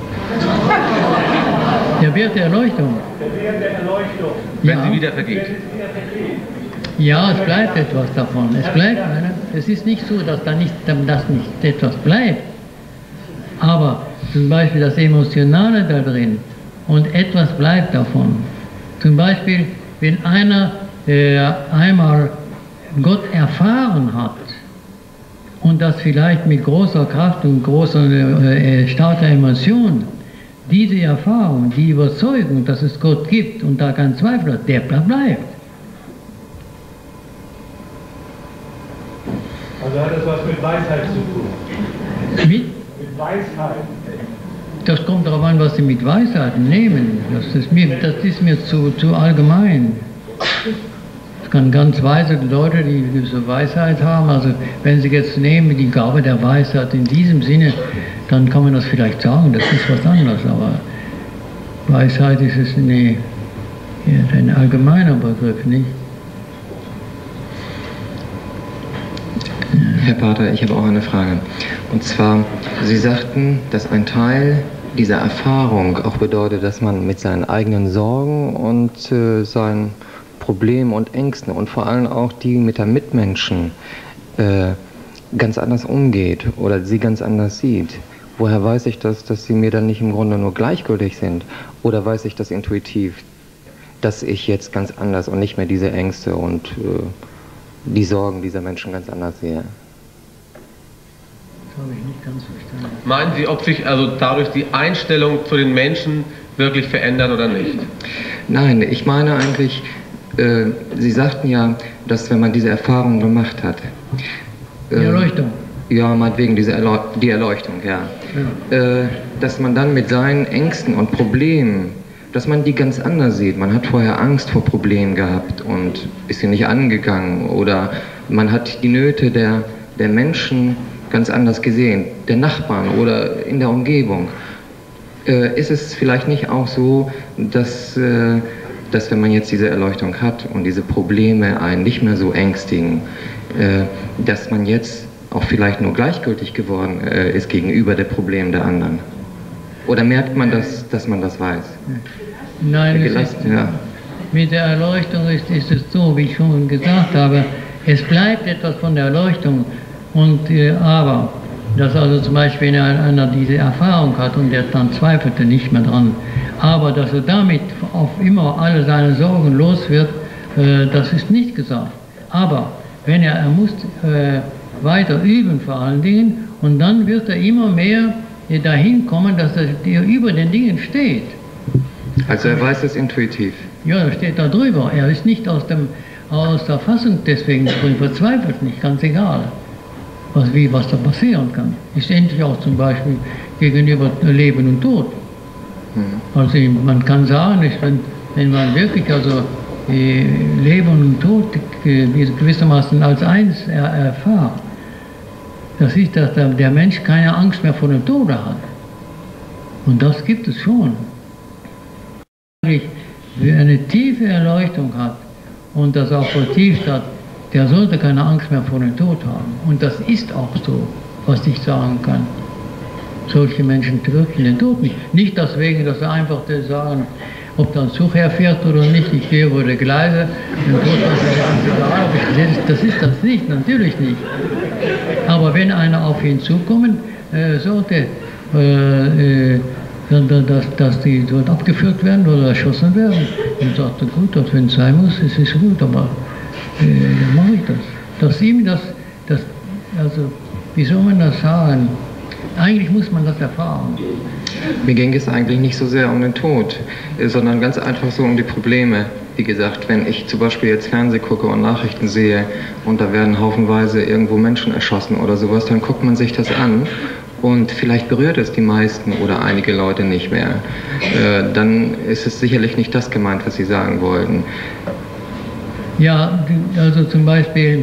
Der Wert der Erleuchtung? Der Wert der Erleuchtung. Wenn ja. sie wieder vergeht. Ja, es bleibt etwas davon. Es bleibt, es ist nicht so, dass da nicht, dass nicht etwas bleibt. Aber zum Beispiel das Emotionale da drin und etwas bleibt davon. Zum Beispiel, wenn einer äh, einmal Gott erfahren hat und das vielleicht mit großer Kraft und großer, äh, starker Emotion, diese Erfahrung, die Überzeugung, dass es Gott gibt und da kein Zweifel hat, der bleibt. Also hat das was mit Weisheit zu tun? Mit? Mit Weisheit. Das kommt darauf an, was Sie mit Weisheit nehmen. Das ist mir, das ist mir zu, zu allgemein. Es kann ganz weise Leute, die diese Weisheit haben, also wenn Sie jetzt nehmen die Gabe der Weisheit in diesem Sinne, dann kann man das vielleicht sagen, das ist was anderes, aber Weisheit ist es nee, ein allgemeiner Begriff, nicht? Herr Pater, ich habe auch eine Frage. Und zwar, Sie sagten, dass ein Teil diese Erfahrung auch bedeutet, dass man mit seinen eigenen Sorgen und äh, seinen Problemen und Ängsten und vor allem auch die mit der Mitmenschen äh, ganz anders umgeht oder sie ganz anders sieht. Woher weiß ich das, dass sie mir dann nicht im Grunde nur gleichgültig sind? Oder weiß ich das intuitiv, dass ich jetzt ganz anders und nicht mehr diese Ängste und äh, die Sorgen dieser Menschen ganz anders sehe? Das habe ich nicht ganz verstanden. Meinen Sie, ob sich also dadurch die Einstellung zu den Menschen wirklich verändert oder nicht? Nein, ich meine eigentlich, äh, Sie sagten ja, dass wenn man diese Erfahrung gemacht hat, die Erleuchtung. Ja, meinetwegen diese Erleu die Erleuchtung, ja. ja. Äh, dass man dann mit seinen Ängsten und Problemen, dass man die ganz anders sieht. Man hat vorher Angst vor Problemen gehabt und ist sie nicht angegangen. Oder man hat die Nöte der, der Menschen ganz anders gesehen, der Nachbarn oder in der Umgebung. Äh, ist es vielleicht nicht auch so, dass, äh, dass wenn man jetzt diese Erleuchtung hat und diese Probleme einen nicht mehr so ängstigen, äh, dass man jetzt auch vielleicht nur gleichgültig geworden äh, ist gegenüber den Problemen der anderen? Oder merkt man das, dass man das weiß? Nein, es ist, ja. Mit der Erleuchtung ist, ist es so, wie ich schon gesagt habe, es bleibt etwas von der Erleuchtung. Und, äh, aber, dass also zum Beispiel, wenn einer diese Erfahrung hat und der dann zweifelte nicht mehr dran, aber dass er damit auf immer alle seine Sorgen los wird, äh, das ist nicht gesagt. Aber wenn er, er muss äh, weiter üben vor allen Dingen und dann wird er immer mehr dahin kommen, dass er über den Dingen steht. Also er weiß es intuitiv? Ja, er steht da drüber. Er ist nicht aus, dem, aus der Fassung deswegen drin, verzweifelt nicht, ganz egal, was, wie, was da passieren kann. Ist endlich auch zum Beispiel gegenüber Leben und Tod. Mhm. Also man kann sagen, wenn, wenn man wirklich also Leben und Tod gewissermaßen als eins erfahrt, das ist, dass der Mensch keine Angst mehr vor dem Tode hat. Und das gibt es schon. Wer eine tiefe Erleuchtung hat und das auch vertieft hat, der sollte keine Angst mehr vor dem Tod haben. Und das ist auch so, was ich sagen kann. Solche Menschen fürchten den Tod nicht. Nicht deswegen, dass sie einfach sagen, ob da ein Zug herfährt oder nicht, ich gehe über die Gleise, den Tod ist egal, ob ich sehe, das ist das nicht, natürlich nicht. Aber wenn einer auf ihn zukommen äh, sollte, äh, äh, dass, dass die dort abgeführt werden oder erschossen werden, dann sagt er, gut, wenn es sein muss, es ist gut, aber äh, dann mache ich das. Dass ihm das, das, also, wie soll man das sagen? Eigentlich muss man das erfahren. Mir ging es eigentlich nicht so sehr um den Tod, sondern ganz einfach so um die Probleme. Wie gesagt, wenn ich zum Beispiel jetzt Fernsehen gucke und Nachrichten sehe und da werden haufenweise irgendwo Menschen erschossen oder sowas, dann guckt man sich das an und vielleicht berührt es die meisten oder einige Leute nicht mehr. Äh, dann ist es sicherlich nicht das gemeint, was Sie sagen wollten. Ja, also zum Beispiel,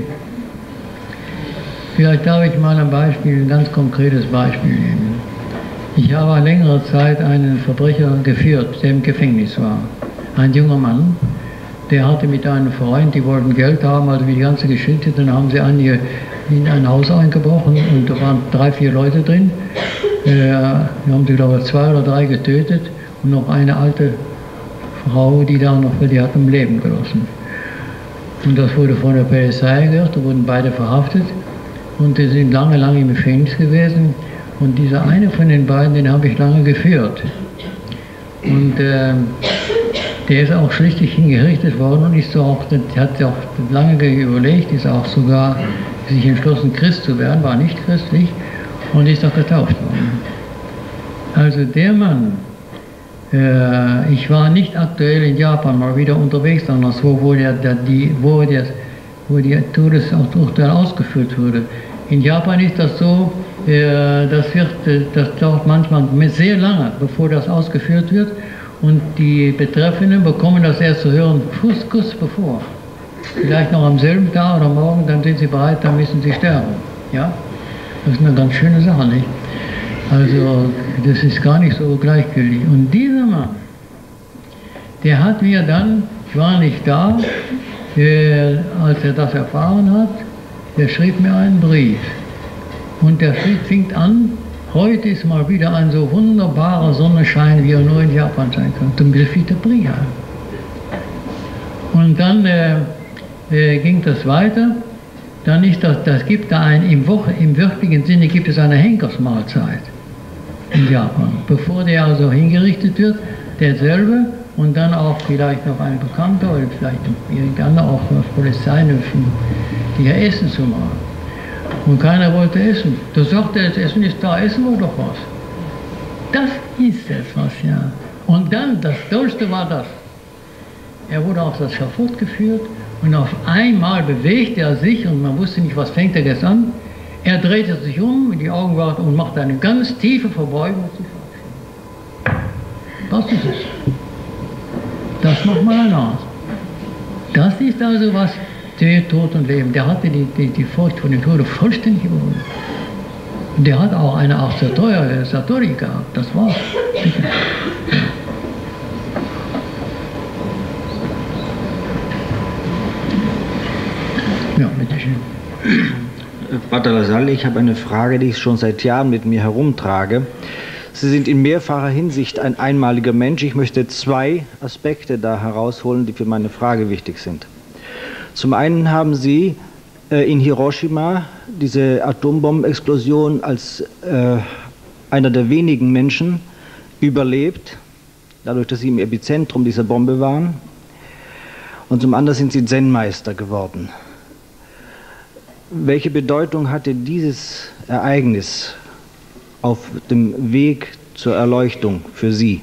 vielleicht darf ich mal ein Beispiel, ein ganz konkretes Beispiel nehmen. Ich habe längere Zeit einen Verbrecher geführt, der im Gefängnis war. Ein junger Mann, der hatte mit einem Freund, die wollten Geld haben, also wie die ganze Geschichte, dann haben sie einige in ein Haus eingebrochen und da waren drei, vier Leute drin. Äh, wir haben sie, glaube ich, zwei oder drei getötet und noch eine alte Frau, die da noch, die hat im Leben gelassen. Und das wurde von der Polizei gehört, da wurden beide verhaftet und die sind lange, lange im Gefängnis gewesen. Und dieser eine von den beiden, den habe ich lange geführt. Und äh, der ist auch schließlich hingerichtet worden und ist so auch, hat auch lange überlegt, ist auch sogar sich entschlossen, Christ zu werden, war nicht christlich und ist auch getauft worden. Also der Mann, äh, ich war nicht aktuell in Japan mal wieder unterwegs, anderswo, wo, der, der, die, wo, der, wo die Todesurteil ausgeführt wurde. In Japan ist das so, das, wird, das dauert manchmal sehr lange, bevor das ausgeführt wird und die Betreffenden bekommen das erst zu hören, kurz bevor. Vielleicht noch am selben Tag oder morgen, dann sind sie bereit, dann müssen sie sterben. Ja? Das ist eine ganz schöne Sache, nicht? Also das ist gar nicht so gleichgültig. Und dieser Mann, der hat mir dann, ich war nicht da, äh, als er das erfahren hat, der schrieb mir einen Brief. Und der Brief fing an Heute ist mal wieder ein so wunderbarer Sonnenschein, wie er nur in Japan sein kann. Zum Graffiti Bria. Und dann äh, äh, ging das weiter. Dann ist das, das gibt da ein, im, Woche, im wörtlichen Sinne gibt es eine Henkersmahlzeit in Japan. Bevor der also hingerichtet wird, derselbe und dann auch vielleicht noch ein Bekannter oder vielleicht irgendeiner auch Polizeinöfen, die ja Essen zu machen. Und keiner wollte essen. Da sagte er, das Essen ist da, essen wir doch was. Das ist etwas, ja. Und dann, das Tollste war das. Er wurde auf das Schafott geführt und auf einmal bewegte er sich und man wusste nicht, was fängt er jetzt an. Er drehte sich um, in die Augen war und machte eine ganz tiefe Verbeugung und sich verabschiedet. Das ist es. Das macht mal einer aus. Das ist also was, der Tod und Leben. Der hatte die, die, die Furcht vor dem Tode vollständig überwunden. Und der hat auch eine Art Satori gehabt. Das war's. Ja, bitteschön. Pater Lassalle, ich habe eine Frage, die ich schon seit Jahren mit mir herumtrage. Sie sind in mehrfacher Hinsicht ein einmaliger Mensch. Ich möchte zwei Aspekte da herausholen, die für meine Frage wichtig sind. Zum einen haben Sie äh, in Hiroshima diese Atombombenexplosion als äh, einer der wenigen Menschen überlebt, dadurch, dass Sie im Epizentrum dieser Bombe waren. Und zum anderen sind Sie Zen-Meister geworden. Welche Bedeutung hatte dieses Ereignis auf dem Weg zur Erleuchtung für Sie?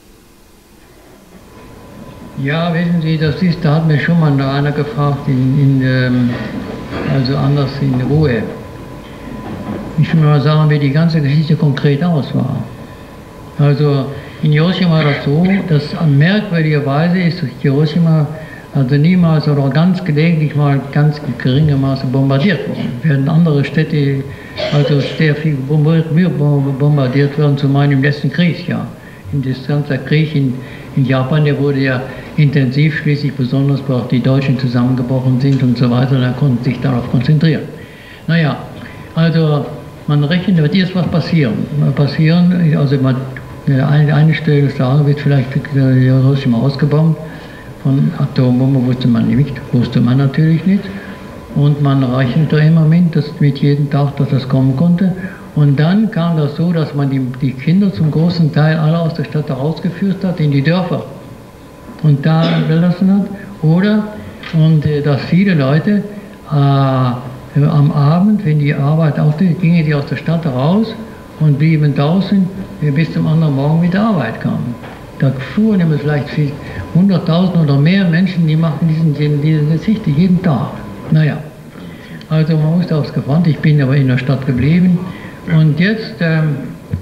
Ja, wissen Sie, das ist, da hat mir schon mal einer gefragt, in, in, ähm, also anders in Ruhe. Ich will mal sagen, wie die ganze Geschichte konkret aus war. Also in Hiroshima war das so, dass merkwürdigerweise ist Hiroshima also niemals oder ganz gelegentlich mal ganz geringem Maße bombardiert worden. Während andere Städte also sehr viel bombardiert werden, zumal im letzten Kriegsjahr. In das ganze Krieg in, in Japan, der wurde ja intensiv, schließlich besonders, wo auch die Deutschen zusammengebrochen sind und so weiter, da konnten sich darauf konzentrieren. Naja, also man rechnet, da wird erst was passieren. Passieren, also man, eine, eine Stelle sagen, wird vielleicht Hiroshima ausgebombt. Von Atombombe wusste man nicht, wusste man natürlich nicht. Und man rechnete immer mit, dass mit jedem Tag, dass das kommen konnte. Und dann kam das so, dass man die, die Kinder zum großen Teil alle aus der Stadt herausgeführt hat, in die Dörfer. Und da belassen hat. Oder, und äh, dass viele Leute äh, am Abend, wenn die Arbeit aufhörte, gingen die aus der Stadt raus und blieben draußen, äh, bis zum anderen Morgen wieder Arbeit kam. Da fuhren immer vielleicht hunderttausend oder mehr Menschen, die machten diesen, diese Geschichte jeden Tag. Naja, also man musste aufs Gefront, ich bin aber in der Stadt geblieben. Und jetzt ähm,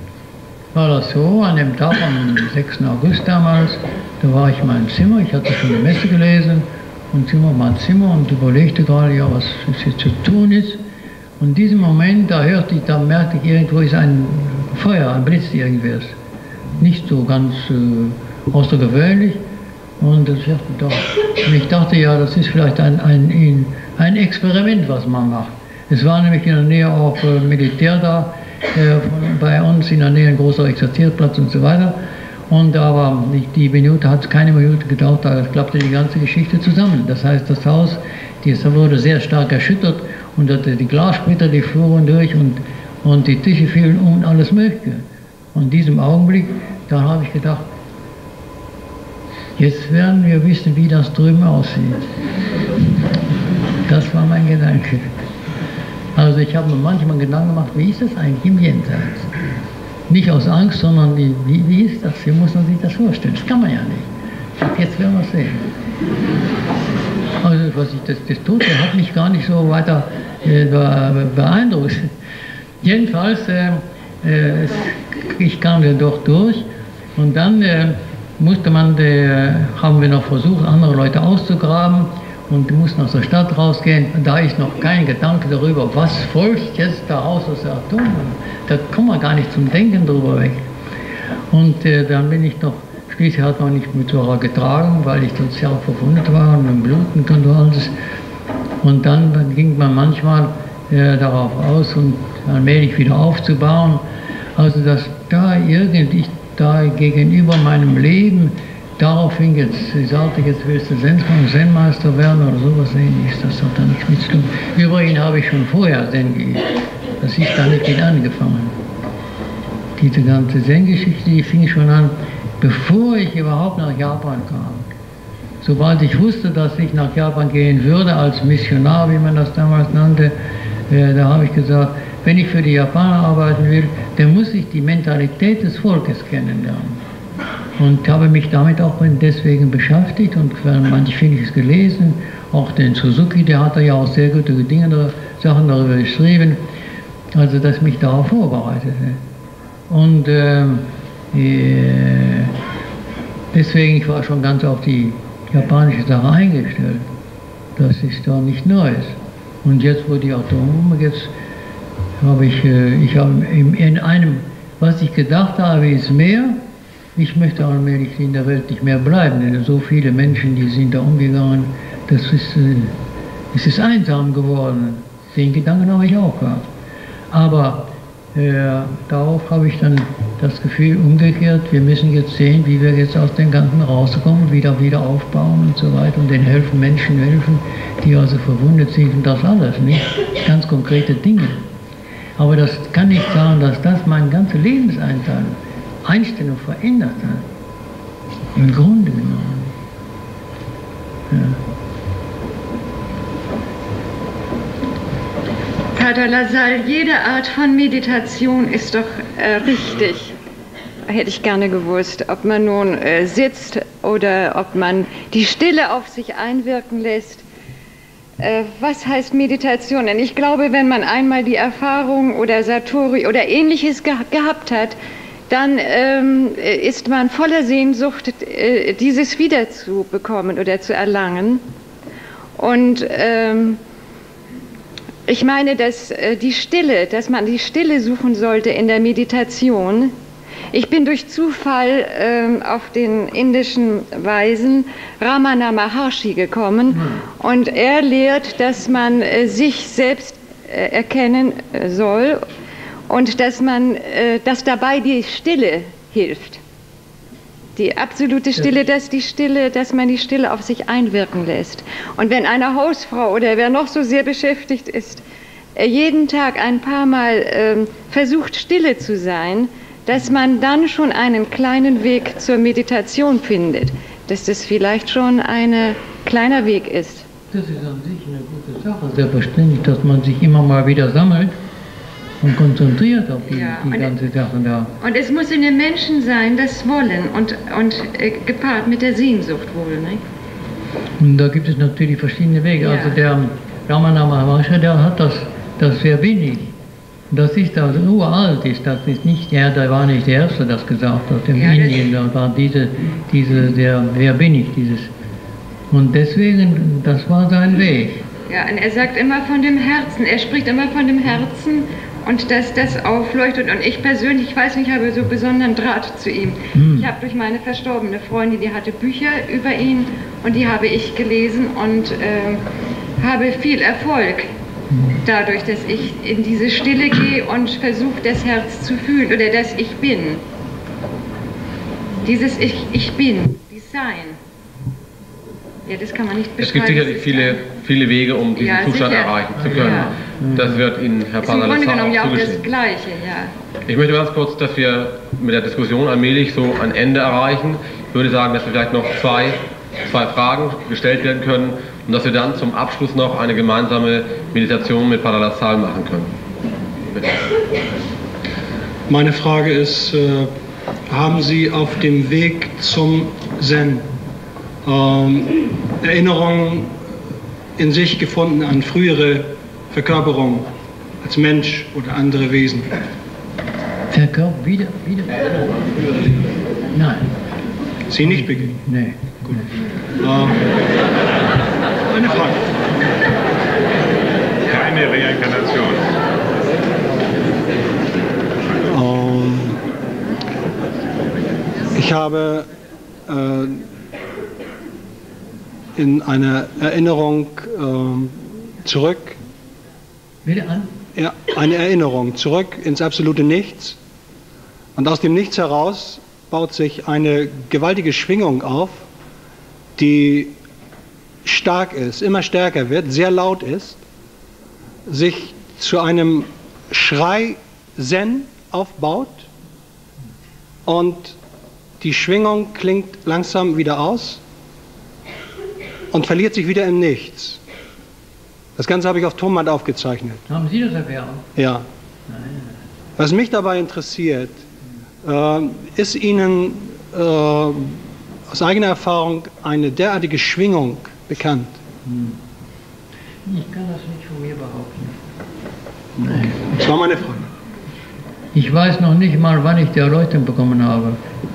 war das so, an dem Tag, am sechsten August damals, da war ich in meinem Zimmer, ich hatte schon die Messe gelesen, und Zimmer mein Zimmer und überlegte gerade, ja, was jetzt zu tun ist. Und in diesem Moment, da hörte ich, da merkte ich, irgendwo ist ein Feuer, ein Blitz irgendwas. Nicht so ganz äh, außergewöhnlich. Und, das, ja, doch. Und ich dachte, ja, das ist vielleicht ein, ein, ein Experiment, was man macht. Es war nämlich in der Nähe auch äh, Militär da, äh, bei uns in der Nähe ein großer Exerzierplatz und so weiter. Und aber die, die Minute hat keine Minute gedauert, da klappte die ganze Geschichte zusammen. Das heißt, das Haus, das wurde sehr stark erschüttert und die Glassplitter, die fuhren durch und, und die Tische fielen um und alles Mögliche. Und in diesem Augenblick, da habe ich gedacht, jetzt werden wir wissen, wie das drüben aussieht. Das war mein Gedanke. Also ich habe mir manchmal Gedanken gemacht, wie ist das eigentlich im Jenseits? Nicht aus Angst, sondern wie, wie, wie ist das? Wie muss man sich das vorstellen? Das kann man ja nicht. Jetzt werden wir es sehen. Also was ich, das, das Tote hat mich gar nicht so weiter äh, beeindruckt. Jedenfalls, äh, äh, ich kam ja doch durch und dann äh, musste man, äh, haben wir noch versucht, andere Leute auszugraben und mussten aus der Stadt rausgehen. Da ist noch kein Gedanke darüber, was folgt jetzt daraus aus der Atombombe. Da kommt man gar nicht zum Denken drüber weg. Und äh, dann bin ich noch, schließlich hat man nicht mit so getragen, weil ich sozial verwundet war und mit Bluten und alles. Und dann, dann ging man manchmal äh, darauf aus, und allmählich wieder aufzubauen. Also dass da irgendwie da gegenüber meinem Leben daraufhin jetzt, ich sagte, jetzt willst du Zen-Meister werden oder sowas ähnliches, das hat da nichts mit zu tun. Übrigens habe ich schon vorher Zen geübt. Das ist da nicht mit angefangen. Diese ganze Zen-Geschichte, die fing schon an, bevor ich überhaupt nach Japan kam. Sobald ich wusste, dass ich nach Japan gehen würde, als Missionar, wie man das damals nannte, äh, da habe ich gesagt, wenn ich für die Japaner arbeiten will, dann muss ich die Mentalität des Volkes kennenlernen. Und habe mich damit auch deswegen beschäftigt und manches gelesen. Auch den Suzuki, der hat ja auch sehr gute Dinge, Sachen darüber geschrieben, also dass mich darauf vorbereitete. Und äh, deswegen, ich war schon ganz auf die japanische Sache eingestellt. Das ist doch nicht Neues. Und jetzt, wo die Atombombe, jetzt habe ich, äh, ich habe in einem, was ich gedacht habe, ist mehr. Ich möchte allmählich in der Welt nicht mehr bleiben, denn so viele Menschen, die sind da umgegangen, das ist, äh, es ist einsam geworden. Den Gedanken habe ich auch gehabt. Aber äh, darauf habe ich dann das Gefühl umgekehrt, wir müssen jetzt sehen, wie wir jetzt aus dem Ganzen rauskommen, wieder wieder aufbauen und so weiter und den helfen, Menschen helfen, die also verwundet sind und das alles, nicht? Ganz konkrete Dinge. Aber das kann nicht sagen, dass das meine ganze Lebenseinstellung Einstellung verändert hat. Im Grunde genommen. Ja. Pater Lassalle, jede Art von Meditation ist doch äh, richtig. Hätte ich gerne gewusst, ob man nun äh, sitzt oder ob man die Stille auf sich einwirken lässt. Äh, was heißt Meditation? Denn ich glaube, wenn man einmal die Erfahrung oder Satori oder Ähnliches ge gehabt hat, dann ähm, ist man voller Sehnsucht, äh, dieses wiederzubekommen oder zu erlangen. Und ähm, ich meine, dass äh, die Stille, dass man die Stille suchen sollte in der Meditation. Ich bin durch Zufall äh, auf den indischen Weisen Ramana Maharshi gekommen, mhm. und er lehrt, dass man äh, sich selbst äh, erkennen soll. Und dass man, äh, dass dabei die Stille hilft. Die absolute Stille, dass die Stille, dass man die Stille auf sich einwirken lässt. Und wenn eine Hausfrau oder wer noch so sehr beschäftigt ist, äh, jeden Tag ein paar Mal äh, versucht, stille zu sein, dass man dann schon einen kleinen Weg zur Meditation findet. Dass das vielleicht schon ein kleiner Weg ist. Das ist an sich eine gute Sache, selbstverständlich, dass man sich immer mal wieder sammelt und konzentriert auf die, ja, die ganze Sache da. Und es muss in den Menschen sein, das Wollen und, und äh, gepaart mit der Sehnsucht wohl, nicht? Und da gibt es natürlich verschiedene Wege. Ja. Also der Ramana Maharshi, der hat das, das Wer bin ich. Das ist also uralt, ist, das ist nicht, der, der war nicht der Erste, der das gesagt hat. In ja, Indien, da war diese, diese, der Wer bin ich, dieses. Und deswegen, das war sein Weg. Ja, und er sagt immer von dem Herzen, er spricht immer von dem Herzen. Und dass das aufleuchtet, und ich persönlich, ich weiß nicht, habe so besonderen Draht zu ihm. Hm. Ich habe durch meine verstorbene Freundin, die hatte Bücher über ihn und die habe ich gelesen und äh, habe viel Erfolg dadurch, dass ich in diese Stille gehe und versuche, das Herz zu fühlen oder das Ich Bin. Dieses Ich, ich Bin, dieses Sein. Ja, das kann man nicht beschreiben. Es gibt sicherlich viele, viele Wege, um diesen ja, Zustand sicher. erreichen zu können. Ja. Das wird Ihnen Herr Pater Lassalle auch im Grunde genommen ja auch zugestehen. das Gleiche, ja. Ich möchte ganz kurz, dass wir mit der Diskussion allmählich so ein Ende erreichen. Ich würde sagen, dass wir vielleicht noch zwei, zwei Fragen gestellt werden können und dass wir dann zum Abschluss noch eine gemeinsame Meditation mit Pater Lassalle machen können. Bitte. Meine Frage ist, äh, haben Sie auf dem Weg zum Zen ähm, Erinnerungen in sich gefunden an frühere Verkörperung als Mensch oder andere Wesen? Verkörpert? Wieder? Wieder? Nein. Sie nicht begegnet? Nein. Gut. Ähm, eine Frage. Keine Reinkarnation. Ähm, ich habe äh, in einer Erinnerung äh, zurück. Wieder an? Ja, eine Erinnerung zurück ins absolute Nichts. Und aus dem Nichts heraus baut sich eine gewaltige Schwingung auf, die stark ist, immer stärker wird, sehr laut ist, sich zu einem Schrei Zen aufbaut und die Schwingung klingt langsam wieder aus und verliert sich wieder im Nichts. Das Ganze habe ich auf Tonband aufgezeichnet. Haben Sie das erfahren? Ja. Was mich dabei interessiert, äh, ist Ihnen äh, aus eigener Erfahrung eine derartige Schwingung bekannt? Hm. Ich kann das nicht von mir behaupten. Nein. Das war meine Frage. Ich weiß noch nicht mal, wann ich die Erleuchtung bekommen habe.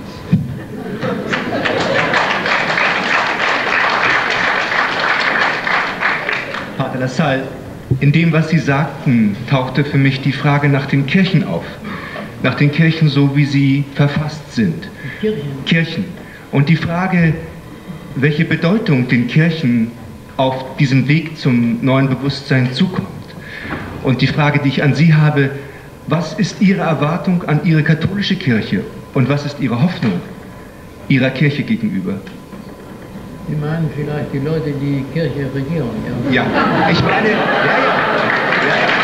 Pater Lassalle, in dem, was Sie sagten, tauchte für mich die Frage nach den Kirchen auf. Nach den Kirchen, so wie sie verfasst sind. Kirchen. Kirchen. Und die Frage, welche Bedeutung den Kirchen auf diesem Weg zum neuen Bewusstsein zukommt. Und die Frage, die ich an Sie habe, was ist Ihre Erwartung an Ihre katholische Kirche und was ist Ihre Hoffnung Ihrer Kirche gegenüber? Sie meinen vielleicht die Leute, die die Kirche regieren, ja? Ja, ich meine, ja, ja, ja, ja.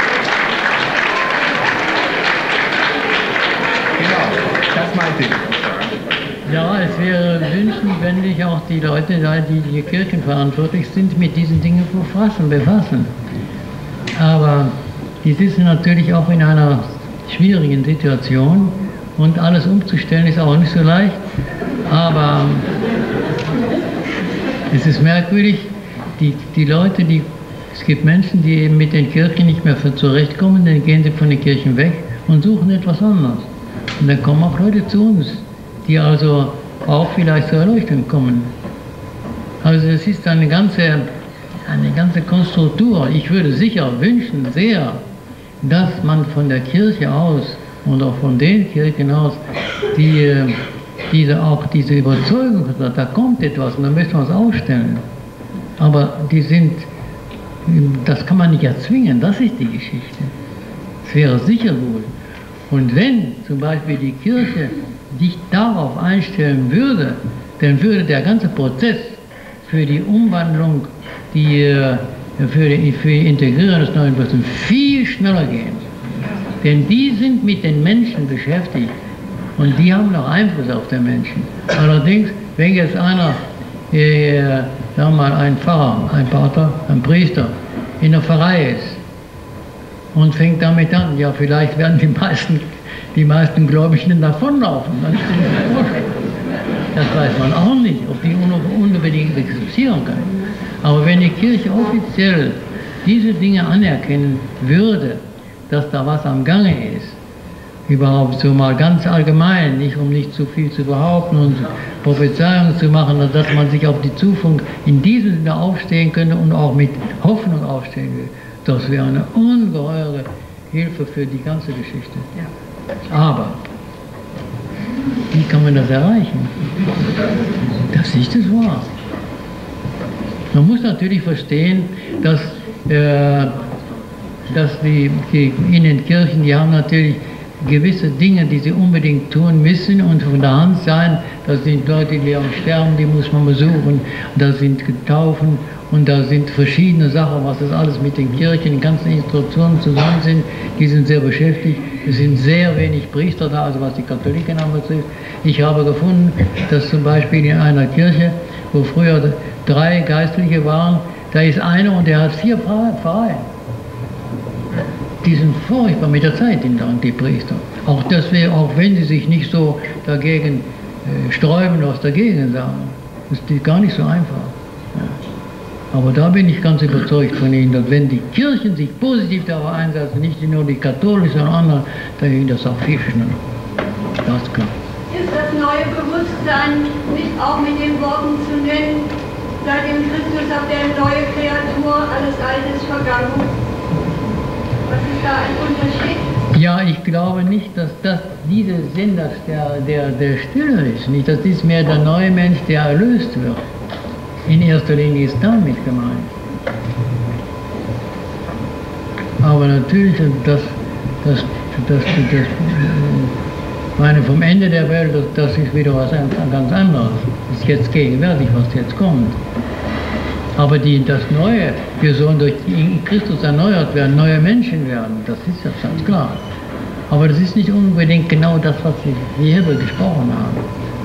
Genau, das meinte ich. Ja, es wäre wünschenswert, auch die Leute, die die Kirchen verantwortlich sind, mit diesen Dingen befassen, befassen. Aber die sitzen natürlich auch in einer schwierigen Situation und alles umzustellen ist auch nicht so leicht. Aber es ist merkwürdig, die, die Leute, die, es gibt Menschen, die eben mit den Kirchen nicht mehr zurechtkommen, dann gehen sie von den Kirchen weg und suchen etwas anderes. Und dann kommen auch Leute zu uns, die also auch vielleicht zur Erleuchtung kommen. Also es ist eine ganze, eine ganze Konstruktur. Ich würde sicher wünschen, sehr, dass man von der Kirche aus und auch von den Kirchen aus die, diese, auch diese Überzeugung hat, da kommt etwas und da müssen wir es aufstellen. Aber die sind, das kann man nicht erzwingen, das ist die Geschichte. Es wäre sicher wohl. Und wenn zum Beispiel die Kirche sich darauf einstellen würde, dann würde der ganze Prozess für die Umwandlung, die, für die, für die Integrieren des neuen Bewusstseins viel schneller gehen. Denn die sind mit den Menschen beschäftigt und die haben noch Einfluss auf den Menschen. Allerdings, wenn jetzt einer, äh, sagen wir mal, ein Pfarrer, ein Pater, ein Priester in der Pfarrei ist und fängt damit an, ja, vielleicht werden die meisten, die meisten Gläubigen davonlaufen. Dann das weiß man auch nicht, ob die unbedingt existieren können. Aber wenn die Kirche offiziell diese Dinge anerkennen würde, dass da was am Gange ist, überhaupt so mal ganz allgemein, nicht um nicht zu viel zu behaupten und Prophezeiungen zu machen, dass man sich auf die Zukunft in diesem Sinne aufstehen könnte und auch mit Hoffnung aufstehen will. Das wäre eine ungeheure Hilfe für die ganze Geschichte. Aber wie kann man das erreichen? Das ist es wahr. Man muss natürlich verstehen, dass, äh, dass die, die in den Kirchen, die haben natürlich gewisse Dinge, die sie unbedingt tun müssen und von der Hand sein. Das sind Leute, die am Sterben, die muss man besuchen. Da sind Taufen und da sind verschiedene Sachen, was das alles mit den Kirchen, den ganzen Institutionen zusammen sind. Die sind sehr beschäftigt. Es sind sehr wenig Priester da, also was die Katholiken anbetrifft. Ich habe gefunden, dass zum Beispiel in einer Kirche, wo früher drei Geistliche waren, da ist einer und der hat vier Pfarreien. Die sind furchtbar mit der Zeit in die Priester. Auch, das wär, auch wenn sie sich nicht so dagegen äh, sträuben, was dagegen sagen. Das ist gar nicht so einfach. Ja. Aber da bin ich ganz überzeugt von Ihnen, dass wenn die Kirchen sich positiv darauf einsetzen, nicht nur die katholischen, sondern andere, dann geht das auch viel schneller. Das ist klar. Ist das neue Bewusstsein nicht auch mit den Worten zu nennen, seitdem Christus auf der neue Kreatur, alles Alte ist vergangen? Was ist da ein Unterschied? Ja, ich glaube nicht, dass das dieser Sinn dass der, der, der Stille ist. Nicht, das ist mehr der neue Mensch, der erlöst wird. In erster Linie ist damit gemeint. Aber natürlich, das, das, das, das, Ich meine, vom Ende der Welt, das, das ist wieder was ganz anderes. Das ist jetzt gegenwärtig, was jetzt kommt. Aber die, das Neue, wir sollen durch Christus erneuert werden, neue Menschen werden, das ist ja ganz klar. Aber das ist nicht unbedingt genau das, was Sie hier gesprochen haben.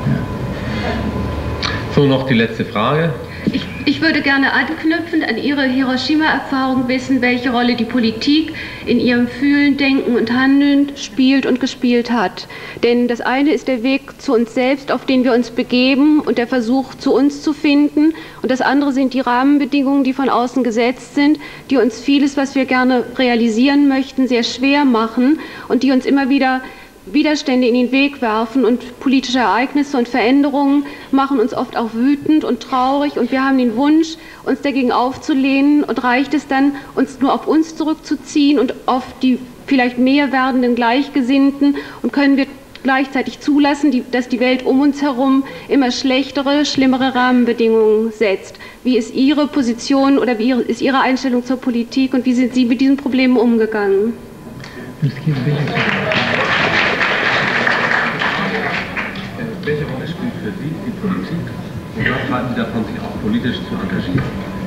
Ja. So, noch die letzte Frage. Ich, ich würde gerne anknüpfend an Ihre Hiroshima-Erfahrung wissen, welche Rolle die Politik in ihrem Fühlen, Denken und Handeln spielt und gespielt hat. Denn das eine ist der Weg zu uns selbst, auf den wir uns begeben und der Versuch, zu uns zu finden. Und das andere sind die Rahmenbedingungen, die von außen gesetzt sind, die uns vieles, was wir gerne realisieren möchten, sehr schwer machen und die uns immer wieder Widerstände in den Weg werfen, und politische Ereignisse und Veränderungen machen uns oft auch wütend und traurig, und wir haben den Wunsch, uns dagegen aufzulehnen, und reicht es dann, uns nur auf uns zurückzuziehen und auf die vielleicht mehr werdenden Gleichgesinnten, und können wir gleichzeitig zulassen, die, dass die Welt um uns herum immer schlechtere, schlimmere Rahmenbedingungen setzt. Wie ist Ihre Position oder wie ist Ihre Einstellung zur Politik, und wie sind Sie mit diesen Problemen umgegangen? Welche Rolle spielt für Sie die Politik, und was halten Sie davon, sich auch politisch zu engagieren?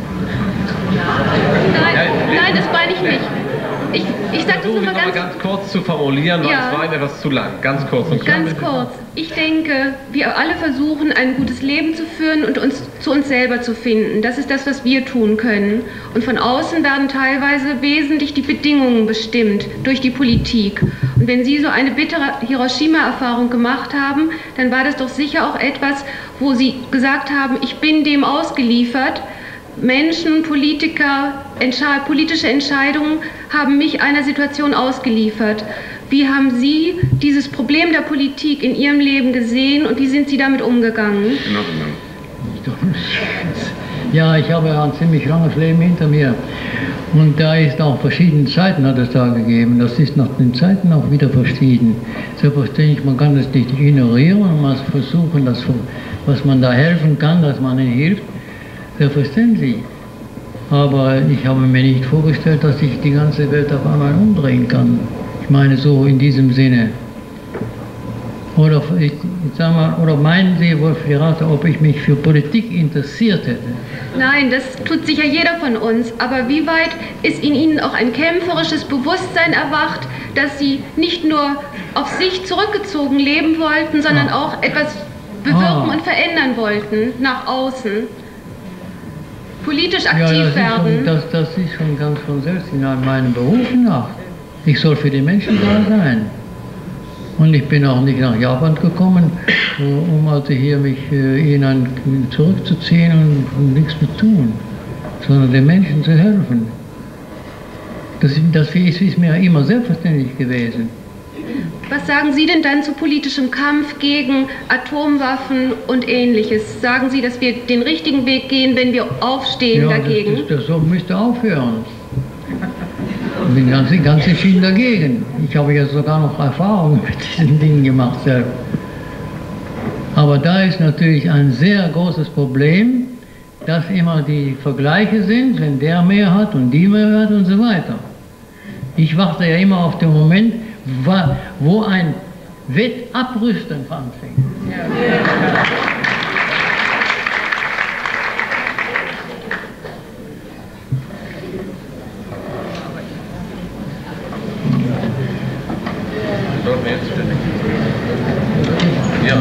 Nein, nein, das meine ich nicht. Ich, ich sage das nur mal ganz, ganz kurz zu formulieren, weil ja, es war Ihnen etwas zu lang. Ganz kurz und klar. Ganz kurz. Ich denke, wir alle versuchen, ein gutes Leben zu führen und uns zu uns selber zu finden. Das ist das, was wir tun können. Und von außen werden teilweise wesentlich die Bedingungen bestimmt durch die Politik. Und wenn Sie so eine bittere Hiroshima-Erfahrung gemacht haben, dann war das doch sicher auch etwas, wo Sie gesagt haben, ich bin dem ausgeliefert. Menschen, Politiker, Entsche- politische Entscheidungen haben mich einer Situation ausgeliefert. Wie haben Sie dieses Problem der Politik in Ihrem Leben gesehen und wie sind Sie damit umgegangen? Ja, ich habe ein ziemlich langes Leben hinter mir. Und da ist auch verschiedene Zeiten hat es da gegeben. Das ist nach den Zeiten auch wieder verschieden. Selbstverständlich, man kann das nicht ignorieren, man muss versuchen, das, was man da helfen kann, dass man ihnen hilft. Selbstverständlich. Aber ich habe mir nicht vorgestellt, dass ich die ganze Welt auf einmal umdrehen kann. Ich meine so in diesem Sinne. Oder, ich, ich sag mal, oder meinen Sie wohl vielleicht, ob ich mich für Politik interessiert hätte? Nein, das tut sicher jeder von uns. Aber wie weit ist in Ihnen auch ein kämpferisches Bewusstsein erwacht, dass Sie nicht nur auf sich zurückgezogen leben wollten, sondern ah. auch etwas bewirken ah. und verändern wollten nach außen? Politisch aktiv ja, das werden? Ist schon, das, das ist schon ganz von selbst in meinem Beruf nach. Ich soll für die Menschen da sein. Und ich bin auch nicht nach Japan gekommen, um also hier mich äh, in zurückzuziehen und, und nichts zu tun, sondern den Menschen zu helfen. Das, das ist, ist mir immer selbstverständlich gewesen. Was sagen Sie denn dann zu politischem Kampf gegen Atomwaffen und Ähnliches? Sagen Sie, dass wir den richtigen Weg gehen, wenn wir aufstehen ja, dagegen? Das, das, das müsste aufhören. Ich bin ganz, ganz entschieden dagegen. Ich habe ja sogar noch Erfahrungen mit diesen Dingen gemacht selbst. Aber da ist natürlich ein sehr großes Problem, dass immer die Vergleiche sind, wenn der mehr hat und die mehr hat und so weiter. Ich warte ja immer auf den Moment, wo ein Wettabrüsten anfängt. Ja. Ja.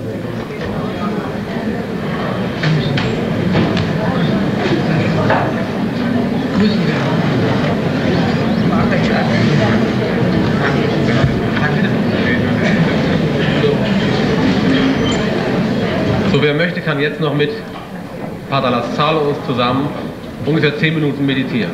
So, wer möchte, kann jetzt noch mit Pater Lassalle und uns zusammen ungefähr zehn Minuten meditieren.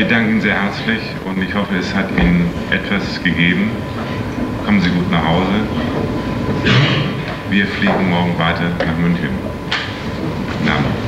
Wir danken Ihnen sehr herzlich und ich hoffe, es hat Ihnen etwas gegeben. Kommen Sie gut nach Hause. Wir fliegen morgen weiter nach München. Guten Abend.